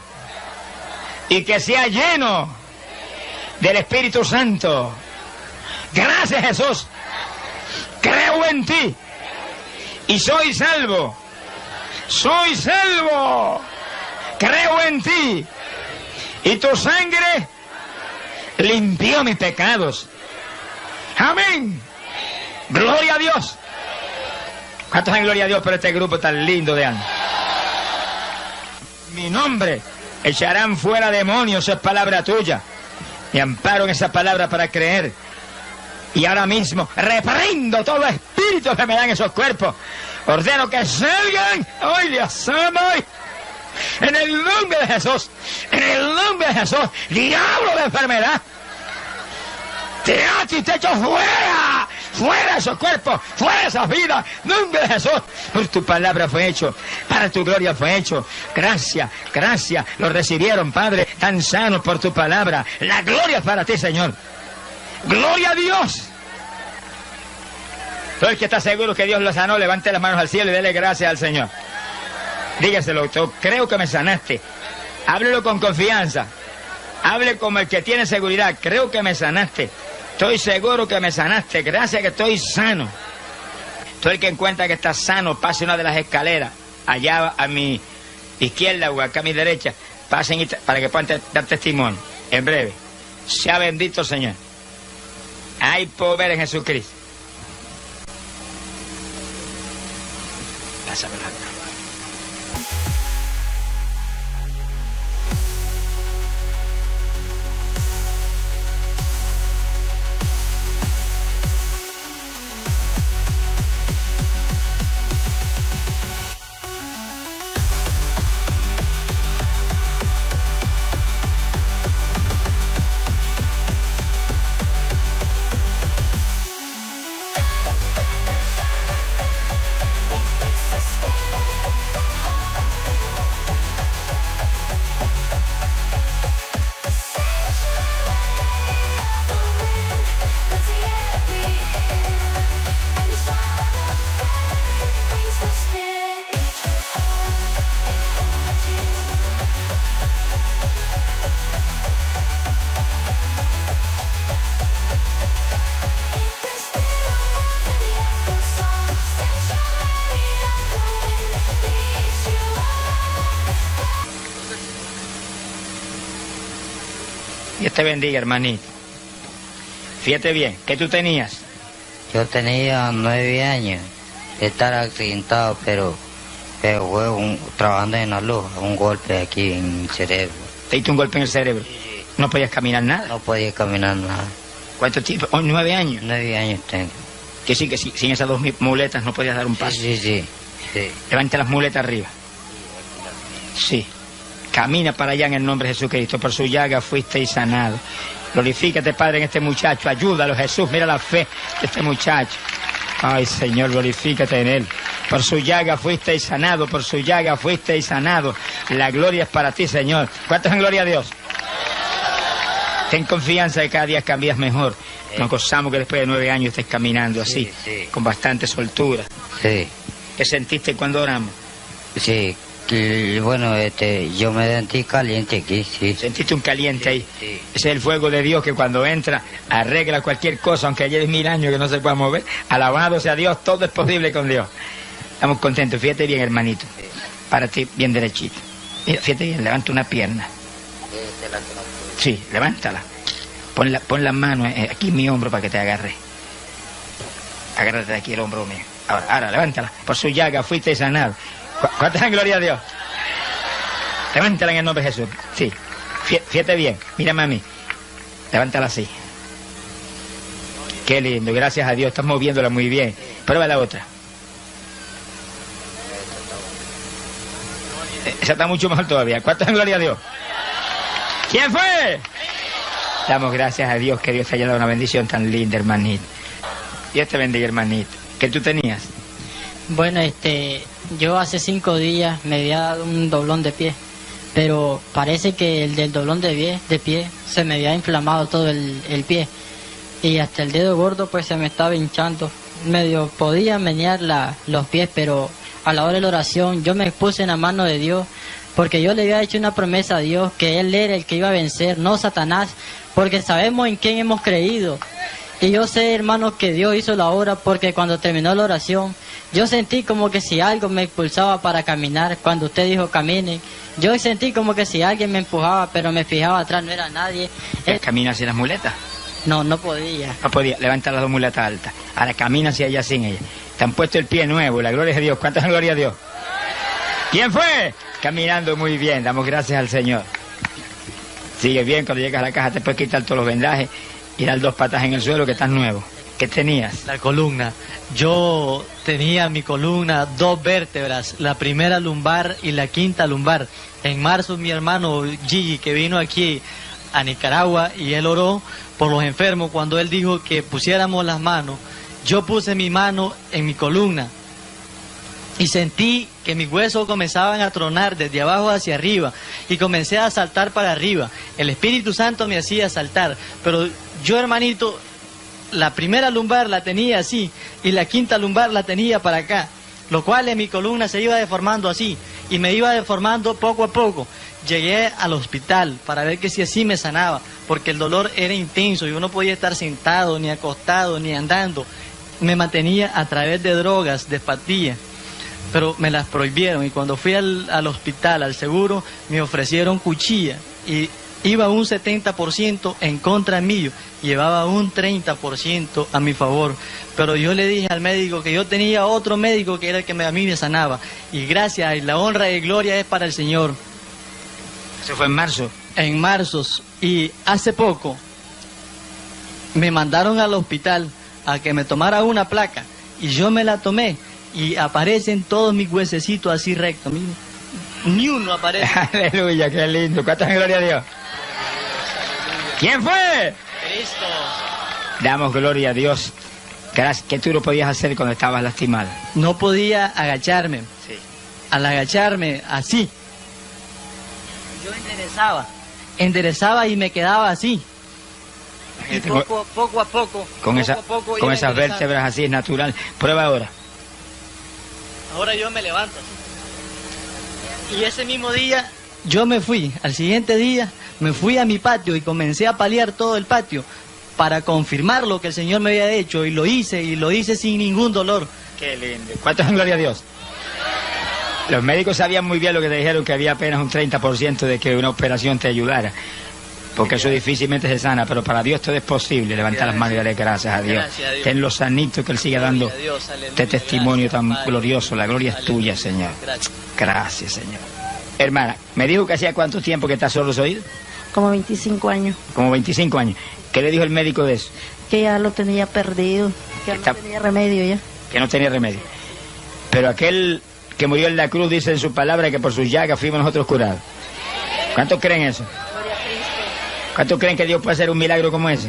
y que sea lleno del Espíritu Santo. Gracias, Jesús. Creo en ti y soy salvo. Soy salvo. Creo en ti y tu sangre limpió mis pecados. Amén. Gloria a Dios. ¿Cuántos dan gloria a Dios por este grupo tan lindo de almas? Mi nombre echarán fuera demonios, es palabra tuya. Me amparo en esa palabra para creer. Y ahora mismo reprendo todo espíritu que me dan esos cuerpos. Ordeno que salgan hoy de Asamay. En el nombre de Jesús. En el nombre de Jesús. Diablo de enfermedad. Te ato y te echo fuera. Fuera de esos cuerpos, fuera de esas vidas, nombre de Jesús. Por tu palabra fue hecho, para tu gloria fue hecho. Gracias, gracias, lo recibieron, Padre, tan sanos por tu palabra. La gloria es para ti, Señor. Gloria a Dios. Todo el que está seguro que Dios lo sanó, levante las manos al cielo y dele gracias al Señor. Dígaselo, creo que me sanaste. Háblelo con confianza. Hable como el que tiene seguridad. Creo que me sanaste. Estoy seguro que me sanaste, gracias que estoy sano. Todo el que encuentra que está sano, pase una de las escaleras, allá a mi izquierda o acá a mi derecha, pasen y para que puedan dar testimonio, en breve. Sea bendito el Señor. Hay poder en Jesucristo. Pásamelo acá. Dios te bendiga, hermanito. Fíjate bien, ¿qué tú tenías? Yo tenía nueve años de estar accidentado, pero, pero fue un, trabajando en la luz, un golpe aquí en el cerebro. ¿Te diste un golpe en el cerebro? ¿No podías caminar nada? No podía caminar nada. ¿Cuánto tiempo? Oh, ¿Nueve años? Nueve años tengo. Que sí, que sí, sin esas dos muletas no podías dar un paso. Sí, sí, sí. sí. Levanta las muletas arriba. Sí. Camina para allá en el nombre de Jesucristo. Por su llaga fuisteis sanado. Glorifícate, Padre, en este muchacho. Ayúdalo, Jesús. Mira la fe de este muchacho. Ay, Señor, glorifícate en él. Por su llaga fuisteis sanado. Por su llaga fuisteis sanado. La gloria es para ti, Señor. ¿Cuántos en gloria a Dios? Ten confianza de que cada día cambias mejor. Nos gozamos que después de nueve años estés caminando así, Sí, sí. con bastante soltura. Sí, ¿Qué sentiste cuando oramos? sí. Y, bueno, este, yo me sentí caliente aquí, sí. ¿Sentiste un caliente ahí? Sí. Ese es el fuego de Dios que cuando entra arregla cualquier cosa, aunque lleve mil años que no se pueda mover. Alabado sea Dios, todo es posible con Dios. Estamos contentos. Fíjate bien, hermanito. Para ti, bien derechito. Mira, fíjate bien, levanta una pierna. Sí, levántala. Pon la, pon la mano eh, aquí en mi hombro para que te agarre. Agárrate de aquí el hombro mío. Ahora, ahora, levántala. Por su llaga fuiste sanado. ¿Cu ¿Cuántas en gloria a Dios? Levántala en el nombre de Jesús. Sí. Fíjate bien. Mírame a mí. Levántala así. Qué lindo. Gracias a Dios. Estás moviéndola muy bien. Prueba la otra. Esa está mucho mejor todavía. ¿Cuántas en gloria a Dios? ¿Quién fue? Damos gracias a Dios que Dios te haya dado una bendición tan linda, hermanito. Dios te bendiga, hermanito. ¿Qué tú tenías? Bueno, este, yo hace cinco días me había dado un doblón de pie, pero parece que el del doblón de pie, de pie se me había inflamado todo el, el pie y hasta el dedo gordo pues se me estaba hinchando. Medio podía menear la, los pies, pero a la hora de la oración yo me puse en la mano de Dios, porque yo le había hecho una promesa a Dios que Él era el que iba a vencer, no Satanás, porque sabemos en quién hemos creído. Y yo sé, hermanos, que Dios hizo la obra, porque cuando terminó la oración, yo sentí como que si algo me impulsaba para caminar. Cuando usted dijo caminen, yo sentí como que si alguien me empujaba, pero me fijaba atrás, no era nadie. Eh, ¿Camina hacia las muletas? No, no podía. No podía. Levanta las dos muletas altas. Ahora camina hacia allá sin ella. Te han puesto el pie nuevo. La gloria es de Dios. ¿Cuántas gloria a Dios? ¿Quién fue? Caminando muy bien. Damos gracias al Señor. Sigue bien. Cuando llegas a la caja te puedes quitar todos los vendajes y dar dos patas en el suelo que estás nuevo. ¿Qué tenías? La columna. Yo tenía mi columna dos vértebras, la primera lumbar y la quinta lumbar. En marzo mi hermano Gigi, que vino aquí a Nicaragua, y él oró por los enfermos, cuando él dijo que pusiéramos las manos, yo puse mi mano en mi columna y sentí que mis huesos comenzaban a tronar desde abajo hacia arriba y comencé a saltar para arriba. El Espíritu Santo me hacía saltar, pero yo, hermanito, la primera lumbar la tenía así y la quinta lumbar la tenía para acá, lo cual en mi columna se iba deformando así y me iba deformando poco a poco. Llegué al hospital para ver que si así me sanaba, porque el dolor era intenso, yo no podía estar sentado, ni acostado, ni andando. Me mantenía a través de drogas, de pastillas, pero me las prohibieron, y cuando fui al, al hospital, al seguro, me ofrecieron cuchilla y iba un setenta por ciento en contra mío, llevaba un treinta por ciento a mi favor. Pero yo le dije al médico que yo tenía otro médico que era el que me, a mí me sanaba. Y gracias, y la honra y gloria es para el Señor. Eso fue en marzo. En marzo. Y hace poco me mandaron al hospital a que me tomara una placa. Y yo me la tomé. Y aparecen todos mis huesecitos así rectos. Mire. Ni uno aparece. Aleluya, qué lindo. ¿Cuántas gloria a Dios? ¿Quién fue? Cristo. Damos gloria a Dios. ¿Qué tú lo podías hacer cuando estabas lastimado? No podía agacharme. Sí. Al agacharme así, yo enderezaba. Enderezaba y me quedaba así. Y poco, poco a poco, con, poco esa, a poco con esas vértebras así es natural. Prueba ahora. Ahora yo me levanto así. Y ese mismo día yo me fui, al siguiente día me fui a mi patio y comencé a paliar todo el patio para confirmar lo que el Señor me había hecho, y lo hice, y lo hice sin ningún dolor. Qué lindo. ¿Cuántos en gloria a Dios? Los médicos sabían muy bien lo que te dijeron, que había apenas un treinta por ciento de que una operación te ayudara, porque eso difícilmente se sana, pero para Dios todo es posible. Levanta las manos y dale gracias a Dios. Gracias a Dios. Ten los sanitos que Él sigue dando este testimonio tan glorioso. La gloria es tuya, Señor. Gracias. Gracias, Señor. Hermana, me dijo que hacía cuánto tiempo que estás sordo los oídos. Como veinticinco años. Como veinticinco años. ¿Qué le dijo el médico de eso? Que ya lo tenía perdido, que ya Está... no tenía remedio ya. Que no tenía remedio. Pero aquel que murió en la cruz dice en su palabra que por sus llagas fuimos nosotros curados. ¿Cuántos creen eso? Gloria a Cristo. ¿Cuántos creen que Dios puede hacer un milagro como ese?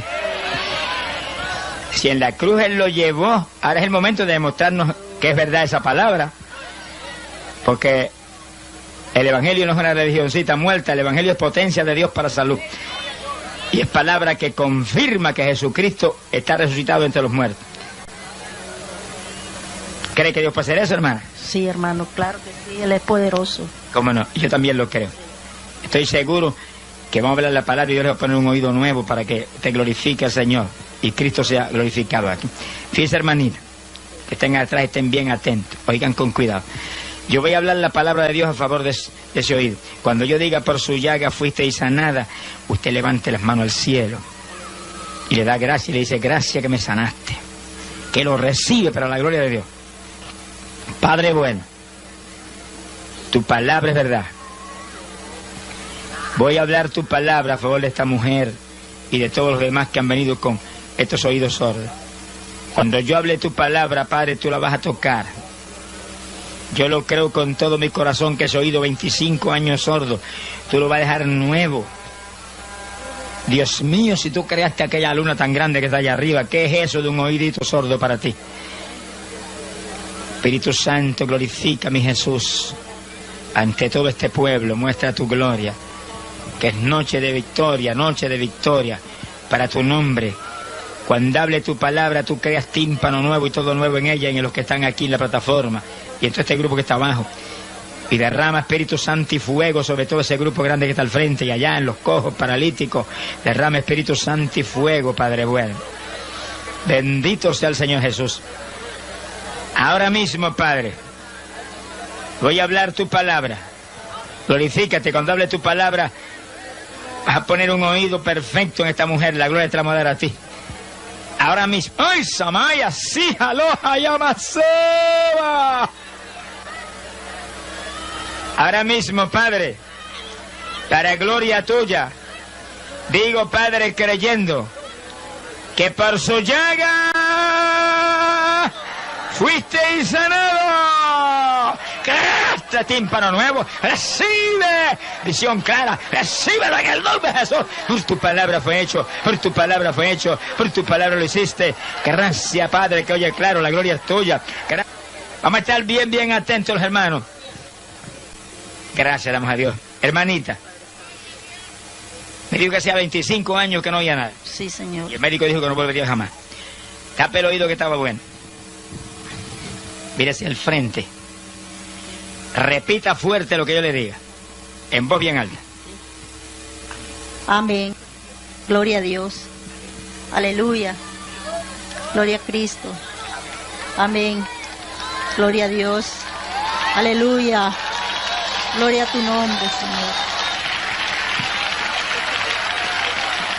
Si en la cruz Él lo llevó, ahora es el momento de demostrarnos que es verdad esa palabra. Porque el Evangelio no es una religioncita muerta, el Evangelio es potencia de Dios para salud. Y es palabra que confirma que Jesucristo está resucitado entre los muertos. ¿Cree que Dios puede hacer eso, hermana? Sí, hermano, claro que sí, Él es poderoso. ¿Cómo no? Yo también lo creo. Estoy seguro que vamos a hablar la palabra y Dios le va a poner un oído nuevo para que te glorifique al Señor y Cristo sea glorificado aquí. Fíjense, hermanita, que estén atrás, estén bien atentos, oigan con cuidado. Yo voy a hablar la palabra de Dios a favor de, de ese oído. Cuando yo diga por su llaga fuisteis sanada, usted levante las manos al cielo y le da gracia y le dice, gracias que me sanaste. Que lo recibe para la gloria de Dios. Padre bueno, tu palabra es verdad. Voy a hablar tu palabra a favor de esta mujer y de todos los demás que han venido con estos oídos sordos. Cuando yo hable tu palabra, Padre, tú la vas a tocar. Yo lo creo con todo mi corazón que ese oído veinticinco años sordo, tú lo vas a dejar nuevo. Dios mío, si tú creaste aquella luna tan grande que está allá arriba, ¿qué es eso de un oídito sordo para ti? Espíritu Santo, glorifica a mi Jesús ante todo este pueblo, muestra tu gloria, que es noche de victoria, noche de victoria para tu nombre. Cuando hable tu palabra, tú creas tímpano nuevo y todo nuevo en ella y en los que están aquí en la plataforma y en todo este grupo que está abajo. Y derrama Espíritu Santo y fuego sobre todo ese grupo grande que está al frente y allá en los cojos, paralíticos. Derrama Espíritu Santo y fuego, Padre bueno. Bendito sea el Señor Jesús. Ahora mismo, Padre, voy a hablar tu palabra. Glorifícate. Cuando hable tu palabra, vas a poner un oído perfecto en esta mujer. La gloria te la vamos a dar a ti. Ahora mismo. ¡Ay, Samaya! ¡Sí, aloha, yamaseba! Ahora mismo, Padre, para gloria tuya, digo, Padre, creyendo que por su llaga fuisteis sanado. Creaste tímpano nuevo, recibe visión clara, recíbelo en el nombre de Jesús. Por tu palabra fue hecho, por tu palabra fue hecho, por tu palabra lo hiciste. Gracias, Padre, que oye claro, la gloria es tuya. Gra Vamos a estar bien, bien atentos, hermanos. Gracias, damos a Dios. Hermanita, me dijo que hacía veinticinco años que no oía nada. Sí, Señor. Y el médico dijo que no volvería jamás. Tape el oído que estaba bueno. Mire hacia el frente. Repita fuerte lo que yo le diga, en voz bien alta. Amén. Gloria a Dios. Aleluya. Gloria a Cristo. Amén. Gloria a Dios. Aleluya. Gloria a tu nombre, Señor.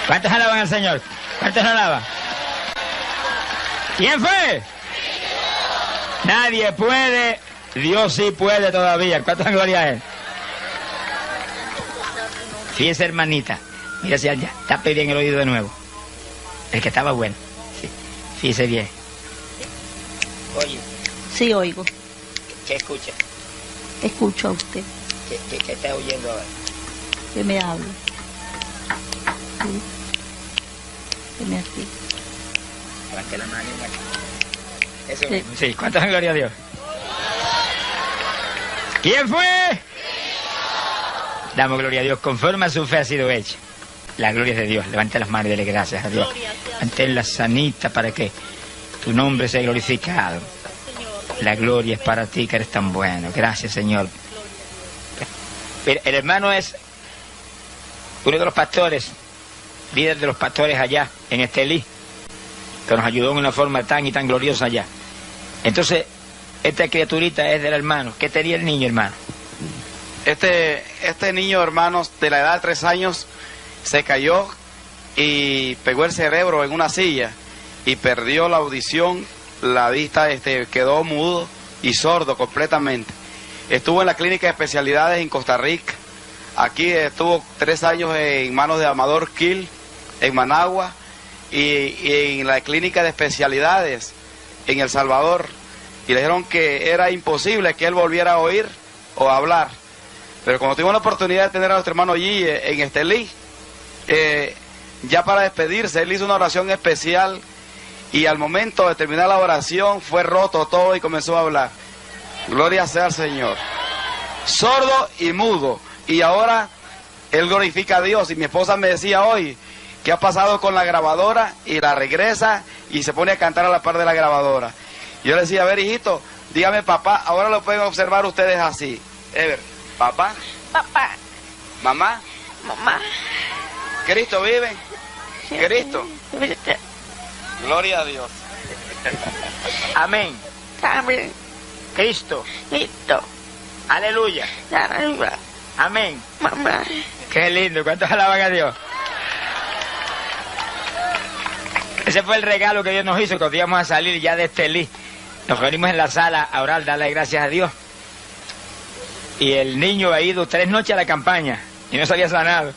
¿Cuántos alaban al Señor? ¿Cuántos alaban? ¿Quién fue? Nadie puede, Dios sí puede todavía. ¿Cuántas gloria a Él? Fíjese, hermanita, mira hacia allá, tape bien el oído de nuevo. El que estaba bueno. Sí. Fíjese bien. Oye. Sí, oigo. ¿Qué, qué escucha? Escucho a usted. ¿Qué, qué, qué está oyendo ahora? Que me hable. Sí. Que me así. Levante la mano. Eso Sí. mismo. Sí, ¿cuántas gloria a Dios? ¿Quién fue? Damos gloria a Dios, conforme a su fe ha sido hecha. La gloria es de Dios. Levante las manos y dele gracias a Dios. Mantén la sanita para que tu nombre sea glorificado. La gloria es para ti que eres tan bueno. Gracias, Señor. Mira, el hermano es uno de los pastores, líder de los pastores allá en Estelí, que nos ayudó en una forma tan y tan gloriosa allá. Entonces, esta criaturita es del hermano. ¿Qué tenía el niño, hermano? Este, este niño, hermanos, de la edad de tres años, se cayó y pegó el cerebro en una silla y perdió la audición, la vista, este, quedó mudo y sordo completamente. Estuvo en la clínica de especialidades en Costa Rica. Aquí estuvo tres años en manos de Amador Kill, en Managua, y, y en la clínica de especialidades en El Salvador. Y le dijeron que era imposible que él volviera a oír o a hablar. Pero como tuvimos la oportunidad de tener a nuestro hermano allí en Estelí, eh, ya para despedirse, él hizo una oración especial y al momento de terminar la oración fue roto todo y comenzó a hablar. Gloria sea al Señor. Sordo y mudo. Y ahora él glorifica a Dios. Y mi esposa me decía hoy que ha pasado con la grabadora y la regresa y se pone a cantar a la par de la grabadora. Y yo le decía, a ver, hijito, dígame papá, ahora lo pueden observar ustedes así. Ever. ¿Papá? Papá. ¿Mamá? Mamá. ¿Cristo vive? ¿Cristo? Gloria a Dios. Amén. Amén. Cristo. Listo. Aleluya. Arriba. Amén. Mamá. Qué lindo. ¿Cuántos alaban a Dios? Ese fue el regalo que Dios nos hizo, que íbamos a salir ya de Estelí. Nos reunimos en la sala a orar, darle gracias a Dios. Y el niño ha ido tres noches a la campaña y no se había sanado.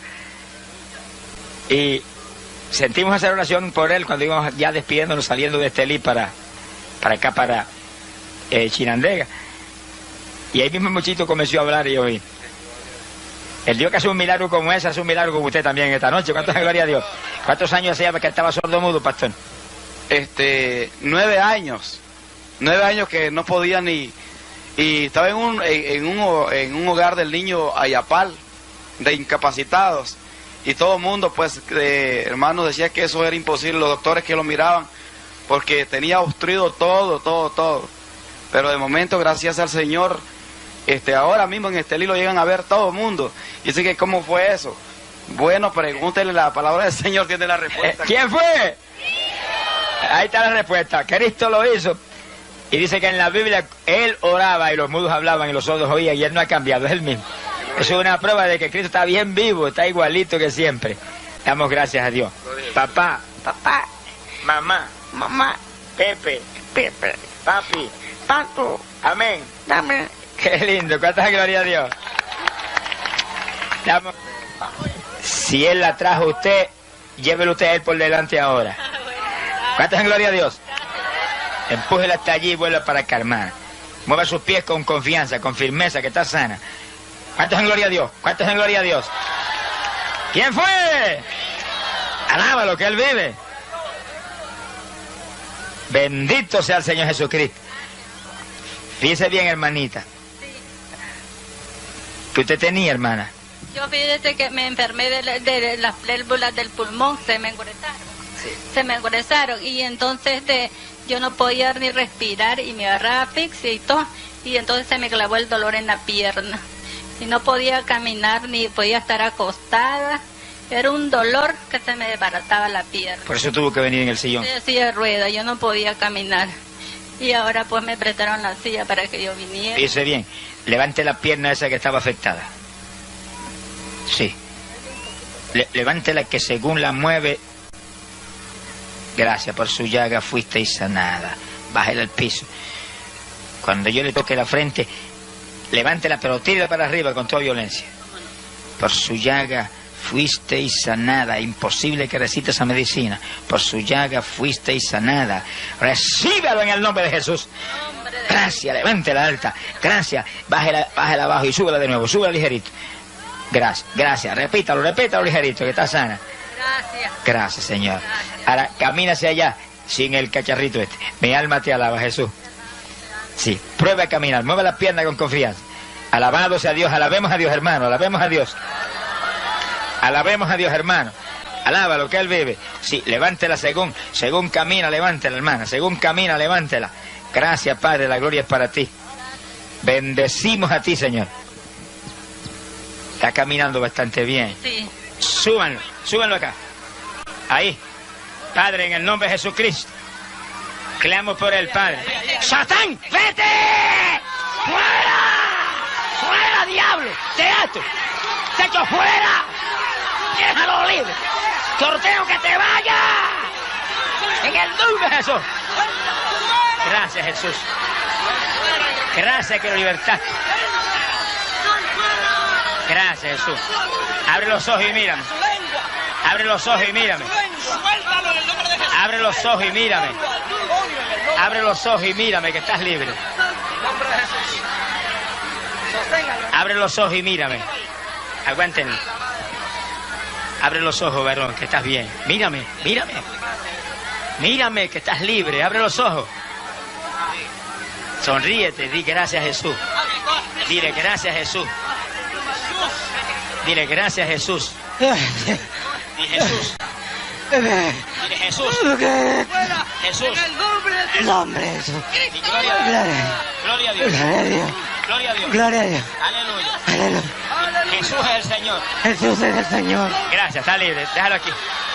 Y sentimos hacer oración por él cuando íbamos ya despidiéndonos, saliendo de Estelí para, para acá, para eh, Chinandega. Y ahí mismo el muchito comenzó a hablar y oír. El Dios que hace un milagro como ese, hace un milagro como usted también esta noche. ¿Cuántos gloria a Dios? ¿Cuántos años hacía que estaba sordo mudo, pastor? Este, nueve años. Nueve años que no podía ni... Y estaba en un, en, en, un, en un hogar del niño Ayapal, de incapacitados. Y todo el mundo, pues, eh, hermanos, decía que eso era imposible. Los doctores que lo miraban, porque tenía obstruido todo, todo, todo. Pero de momento, gracias al Señor, este, ahora mismo en Estelí lo llegan a ver todo el mundo. Y así que, ¿cómo fue eso? Bueno, pregúntele, la palabra del Señor tiene la respuesta. Eh, ¿Quién fue? Ahí está la respuesta. Cristo lo hizo. Y dice que en la Biblia él oraba y los mudos hablaban y los sordos oían, y él no ha cambiado, es el mismo. Eso es una prueba de que Cristo está bien vivo, está igualito que siempre. Damos gracias a Dios. Papá, Papá. mamá, Mamá. Pepe, Pepe. papi, Pato. amén. Dame. Qué lindo, cuántas gloria a Dios. Damos. Si él la trajo a usted, llévelo usted a él por delante ahora. ¿Cuántas gloria a Dios? Empújela hasta allí y vuelva para calmar. Mueva sus pies con confianza, con firmeza, que está sana. ¿Cuántos en gloria a Dios? ¿Cuántos en gloria a Dios? ¿Quién fue? Alábalo, que Él vive. Bendito sea el Señor Jesucristo. Fíjese bien, hermanita. ¿Qué usted tenía, hermana? Yo fíjese que me enfermé de, la- de las pérvulas del pulmón, se me engruesaron. Sí. Se me engruesaron y entonces de, yo no podía ni respirar y me agarraba asfixia y todo. Y entonces se me clavó el dolor en la pierna. Y no podía caminar ni podía estar acostada. Era un dolor que se me desbarataba la pierna. Por eso tuvo que venir en el sillón. Yo silla de rueda, yo no podía caminar. Y ahora pues me prestaron la silla para que yo viniera. Fíjese bien, levante la pierna esa que estaba afectada. Sí. Le, levántela que según la mueve. Gracias, por su llaga fuisteis sanada. Bájela al piso. Cuando yo le toque la frente, levántela, pero tírela para arriba con toda violencia. Por su llaga fuisteis sanada. Imposible que recite esa medicina. Por su llaga fuisteis sanada. Recíbalo en el nombre de Jesús. Gracias, levántela alta. Gracias, bájela, bájela abajo y súbela de nuevo. Súbela ligerito. Gracias, gracias. Repítalo, repítalo ligerito, que está sana. Gracias. Gracias, Señor. Ahora, camina hacia allá, sin el cacharrito este. Mi alma te alaba, Jesús. Sí, prueba a caminar, mueve las piernas con confianza. Alabado sea Dios, alabemos a Dios, hermano, alabemos a Dios. Alabemos a Dios, hermano. Alábalo, que Él vive. Sí, levántela según, según camina, levántela, hermana. Según camina, levántela. Gracias, Padre, la gloria es para ti. Bendecimos a ti, Señor. Está caminando bastante bien. Sí. Súbanlo, súbanlo acá. Ahí. Padre, en el nombre de Jesucristo, clamo por el Padre. ¡Satán, vete! ¡Fuera! ¡Fuera, diablo! ¡Teatro! ¡Te echo fuera! ¡Déjalo libre! ¡Te ordeno que te vaya! ¡En el nombre de Jesús! Gracias, Jesús. Gracias que lo libertaste. Gracias, Jesús. Abre los ojos y mírame. Abre los ojos y mírame. Abre los ojos y mírame. Abre los ojos y mírame, que estás libre. Abre los ojos y mírame. Aguántenlo. Abre los ojos, varón, que estás bien. Mírame, mírame. Mírame, que estás libre. Abre los ojos. Sonríete, di gracias, Jesús. Dile gracias, Jesús. Dile gracias, Jesús. Dile Jesús. Dile Jesús. Jesús. El nombre de Jesús. Gloria a Dios. Gloria a Dios. Gloria a Dios. Gloria a Dios. Gloria a Dios. Aleluya. Aleluya. Jesús es el Señor. Jesús es el Señor. Gracias, está libre. Déjalo aquí.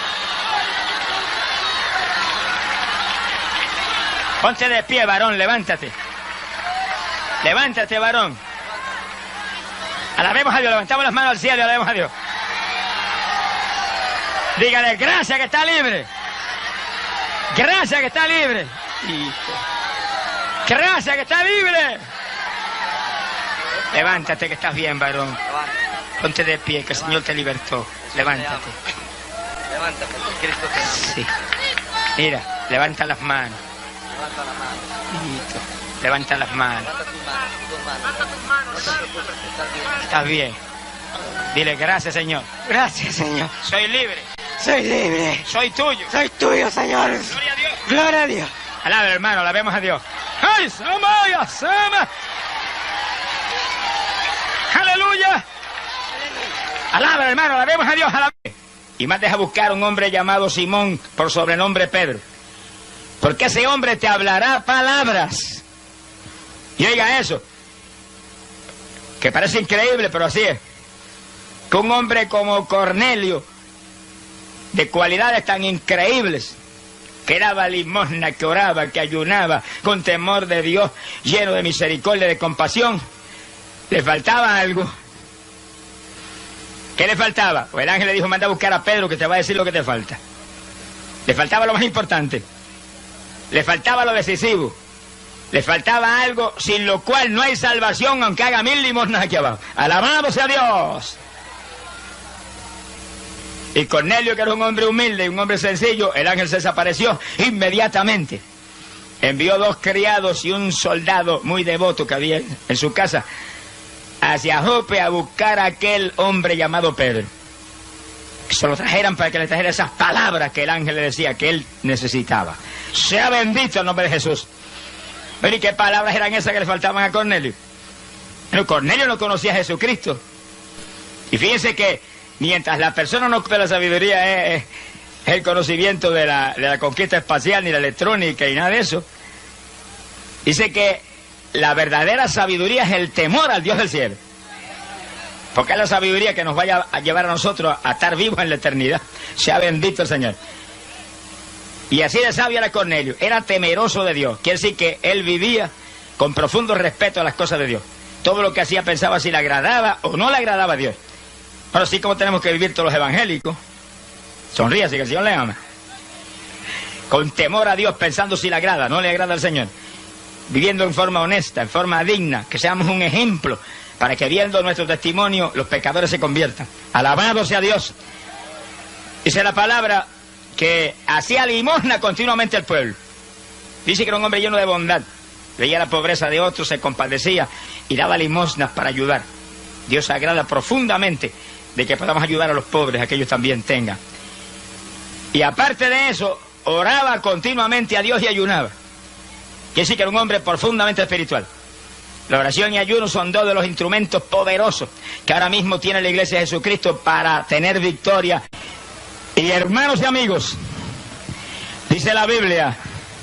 Ponte de pie, varón, levántate. Levántate, varón. Alabemos a Dios, levantamos las manos al cielo y alabemos a Dios. Dígale, gracias que está libre. Gracias que está libre. Gracias que está libre. Levántate que estás bien, varón. Ponte de pie, que el Señor te libertó. Levántate. Levántate, Cristo te... Sí. Mira, levanta las manos. Levanta la mano. Hijito, levanta las manos. Levanta tus manos, tus manos. No te preocupes, estás bien. Estás bien. Dile gracias, Señor. Gracias, Señor. Soy libre. Soy libre. Soy tuyo. Soy tuyo, Señor. Gloria a Dios. Gloria a Dios. Alaba, hermano, alabemos a Dios. ¡Ay, Samaya, Sama! ¡Aleluya! Alaba, hermano, alabemos a Dios. Alaba. Y mandes a buscar un hombre llamado Simón, por sobrenombre Pedro. Porque ese hombre te hablará palabras. Y oiga eso, que parece increíble, pero así es. Que un hombre como Cornelio, de cualidades tan increíbles, que daba limosna, que oraba, que ayunaba, con temor de Dios, lleno de misericordia, de compasión, le faltaba algo. ¿Qué le faltaba? Pues el ángel le dijo, manda a buscar a Pedro, que te va a decir lo que te falta. Le faltaba lo más importante. Le faltaba lo decisivo. Le faltaba algo sin lo cual no hay salvación, aunque haga mil limosnas aquí abajo. Alabado sea Dios. Y Cornelio, que era un hombre humilde y un hombre sencillo, el ángel se desapareció inmediatamente. Envió dos criados y un soldado muy devoto que había en su casa hacia Jope a buscar a aquel hombre llamado Pedro. Que se lo trajeran para que le trajera esas palabras que el ángel le decía que él necesitaba. Sea bendito el nombre de Jesús. ¿Y qué palabras eran esas que le faltaban a Cornelio? Pero Cornelio no conocía a Jesucristo. Y fíjense que mientras la persona no ocupa la sabiduría es, es el conocimiento de la, de la conquista espacial, ni la electrónica, y nada de eso. Dice que la verdadera sabiduría es el temor al Dios del cielo. Porque es la sabiduría que nos vaya a llevar a nosotros a estar vivos en la eternidad. Sea bendito el Señor. Y así de sabio era Cornelio. Era temeroso de Dios. Quiere decir que él vivía con profundo respeto a las cosas de Dios. Todo lo que hacía pensaba si le agradaba o no le agradaba a Dios. Ahora sí, como tenemos que vivir todos los evangélicos. Sonríase, que el Señor le ama. Con temor a Dios, pensando si le agrada, no le agrada al Señor. Viviendo en forma honesta, en forma digna, que seamos un ejemplo para que viendo nuestro testimonio los pecadores se conviertan. Alabado sea Dios. Dice la palabra que hacía limosna continuamente al pueblo. Dice que era un hombre lleno de bondad. Veía la pobreza de otros, se compadecía y daba limosnas para ayudar. Dios se agrada profundamente de que podamos ayudar a los pobres, a que ellos también tengan. Y aparte de eso, oraba continuamente a Dios y ayunaba. Quiere decir que era un hombre profundamente espiritual. La oración y ayuno son dos de los instrumentos poderosos que ahora mismo tiene la Iglesia de Jesucristo para tener victoria. Y hermanos y amigos, dice la Biblia,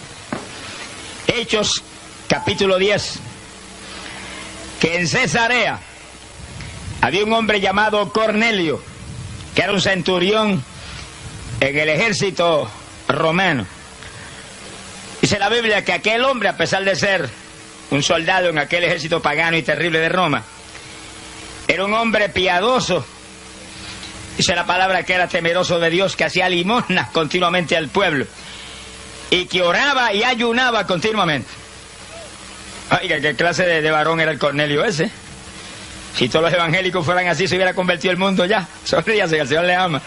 Hechos capítulo diez, que en Cesarea había un hombre llamado Cornelio, que era un centurión en el ejército romano. Dice la Biblia que aquel hombre, a pesar de ser un soldado en aquel ejército pagano y terrible de Roma, era un hombre piadoso. Dice la palabra que era temeroso de Dios, que hacía limosnas continuamente al pueblo y que oraba y ayunaba continuamente. Oiga, ¿qué clase de, de varón era el Cornelio ese? Si todos los evangélicos fueran así, se hubiera convertido el mundo ya. Sonríase, que el Señor le ama.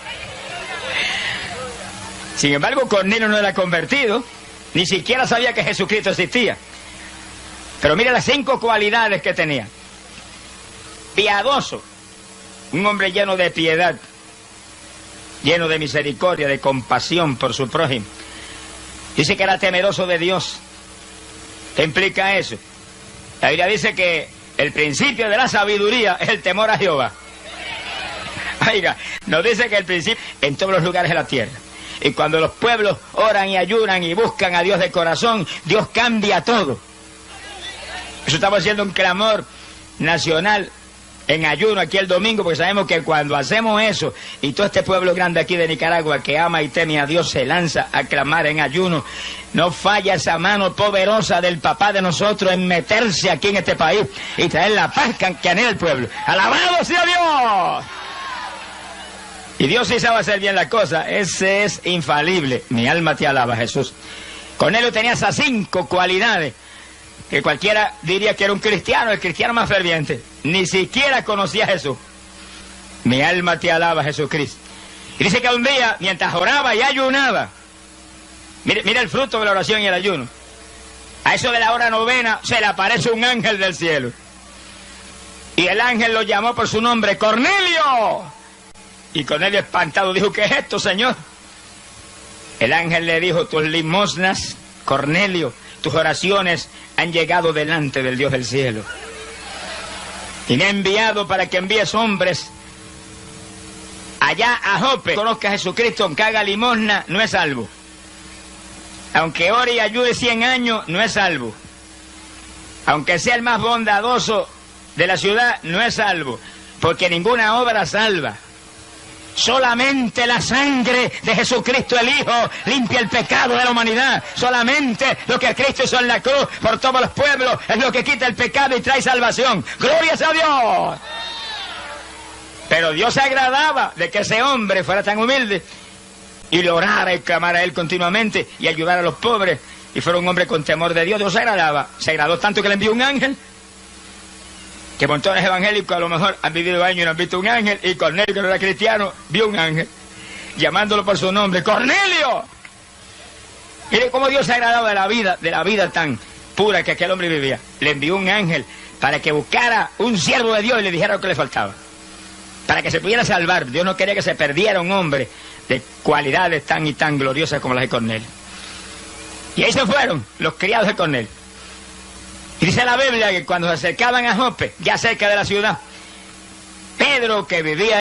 Sin embargo, Cornelio no era convertido, ni siquiera sabía que Jesucristo existía. Pero mira las cinco cualidades que tenía. Piadoso, un hombre lleno de piedad, lleno de misericordia, de compasión por su prójimo. Dice que era temeroso de Dios. ¿Qué implica eso? La Biblia dice que el principio de la sabiduría es el temor a Jehová. Oiga, nos dice que el principio en todos los lugares de la tierra. Y cuando los pueblos oran y ayunan y buscan a Dios de corazón, Dios cambia todo. Eso estamos haciendo un clamor nacional en ayuno aquí el domingo, porque sabemos que cuando hacemos eso, y todo este pueblo grande aquí de Nicaragua que ama y teme a Dios se lanza a clamar en ayuno, no falla esa mano poderosa del papá de nosotros en meterse aquí en este país y traer la paz que anhela el pueblo. ¡Alabado sea Dios! Y Dios sí sabe hacer bien la cosa, ese es infalible. Mi alma te alaba, Jesús. Cornelio tenía esas cinco cualidades que cualquiera diría que era un cristiano, el cristiano más ferviente. Ni siquiera conocía a Jesús. Mi alma te alaba, Jesucristo. Y dice que un día, mientras oraba y ayunaba, mire, mire el fruto de la oración y el ayuno. A eso de la hora novena se le aparece un ángel del cielo. Y el ángel lo llamó por su nombre, ¡Cornelio! Y Cornelio espantado dijo, ¿qué es esto, Señor? El ángel le dijo, tus limosnas, Cornelio, tus oraciones han llegado delante del Dios del cielo. Y me ha enviado para que envíes hombres allá a Jope. Conozca a Jesucristo, aunque haga limosna, no es salvo. Aunque ore y ayude cien años, no es salvo. Aunque sea el más bondadoso de la ciudad, no es salvo. Porque ninguna obra salva. Solamente la sangre de Jesucristo el Hijo limpia el pecado de la humanidad. Solamente lo que Cristo hizo en la cruz por todos los pueblos es lo que quita el pecado y trae salvación. ¡Glorias a Dios! Pero Dios se agradaba de que ese hombre fuera tan humilde y le orara y clamara a Él continuamente y ayudara a los pobres y fuera un hombre con temor de Dios. Dios se agradaba. Se agradó tanto que le envió un ángel. Que montones evangélicos a lo mejor han vivido años y no han visto un ángel, y Cornelio, que no era cristiano, vio un ángel, llamándolo por su nombre, ¡Cornelio! Mire cómo Dios se agradaba de la vida, de la vida tan pura que aquel hombre vivía. Le envió un ángel para que buscara un siervo de Dios y le dijera lo que le faltaba. Para que se pudiera salvar. Dios no quería que se perdiera un hombre de cualidades tan y tan gloriosas como las de Cornelio. Y ahí se fueron los criados de Cornelio. Y dice la Biblia que cuando se acercaban a Jope, ya cerca de la ciudad, Pedro, que vivía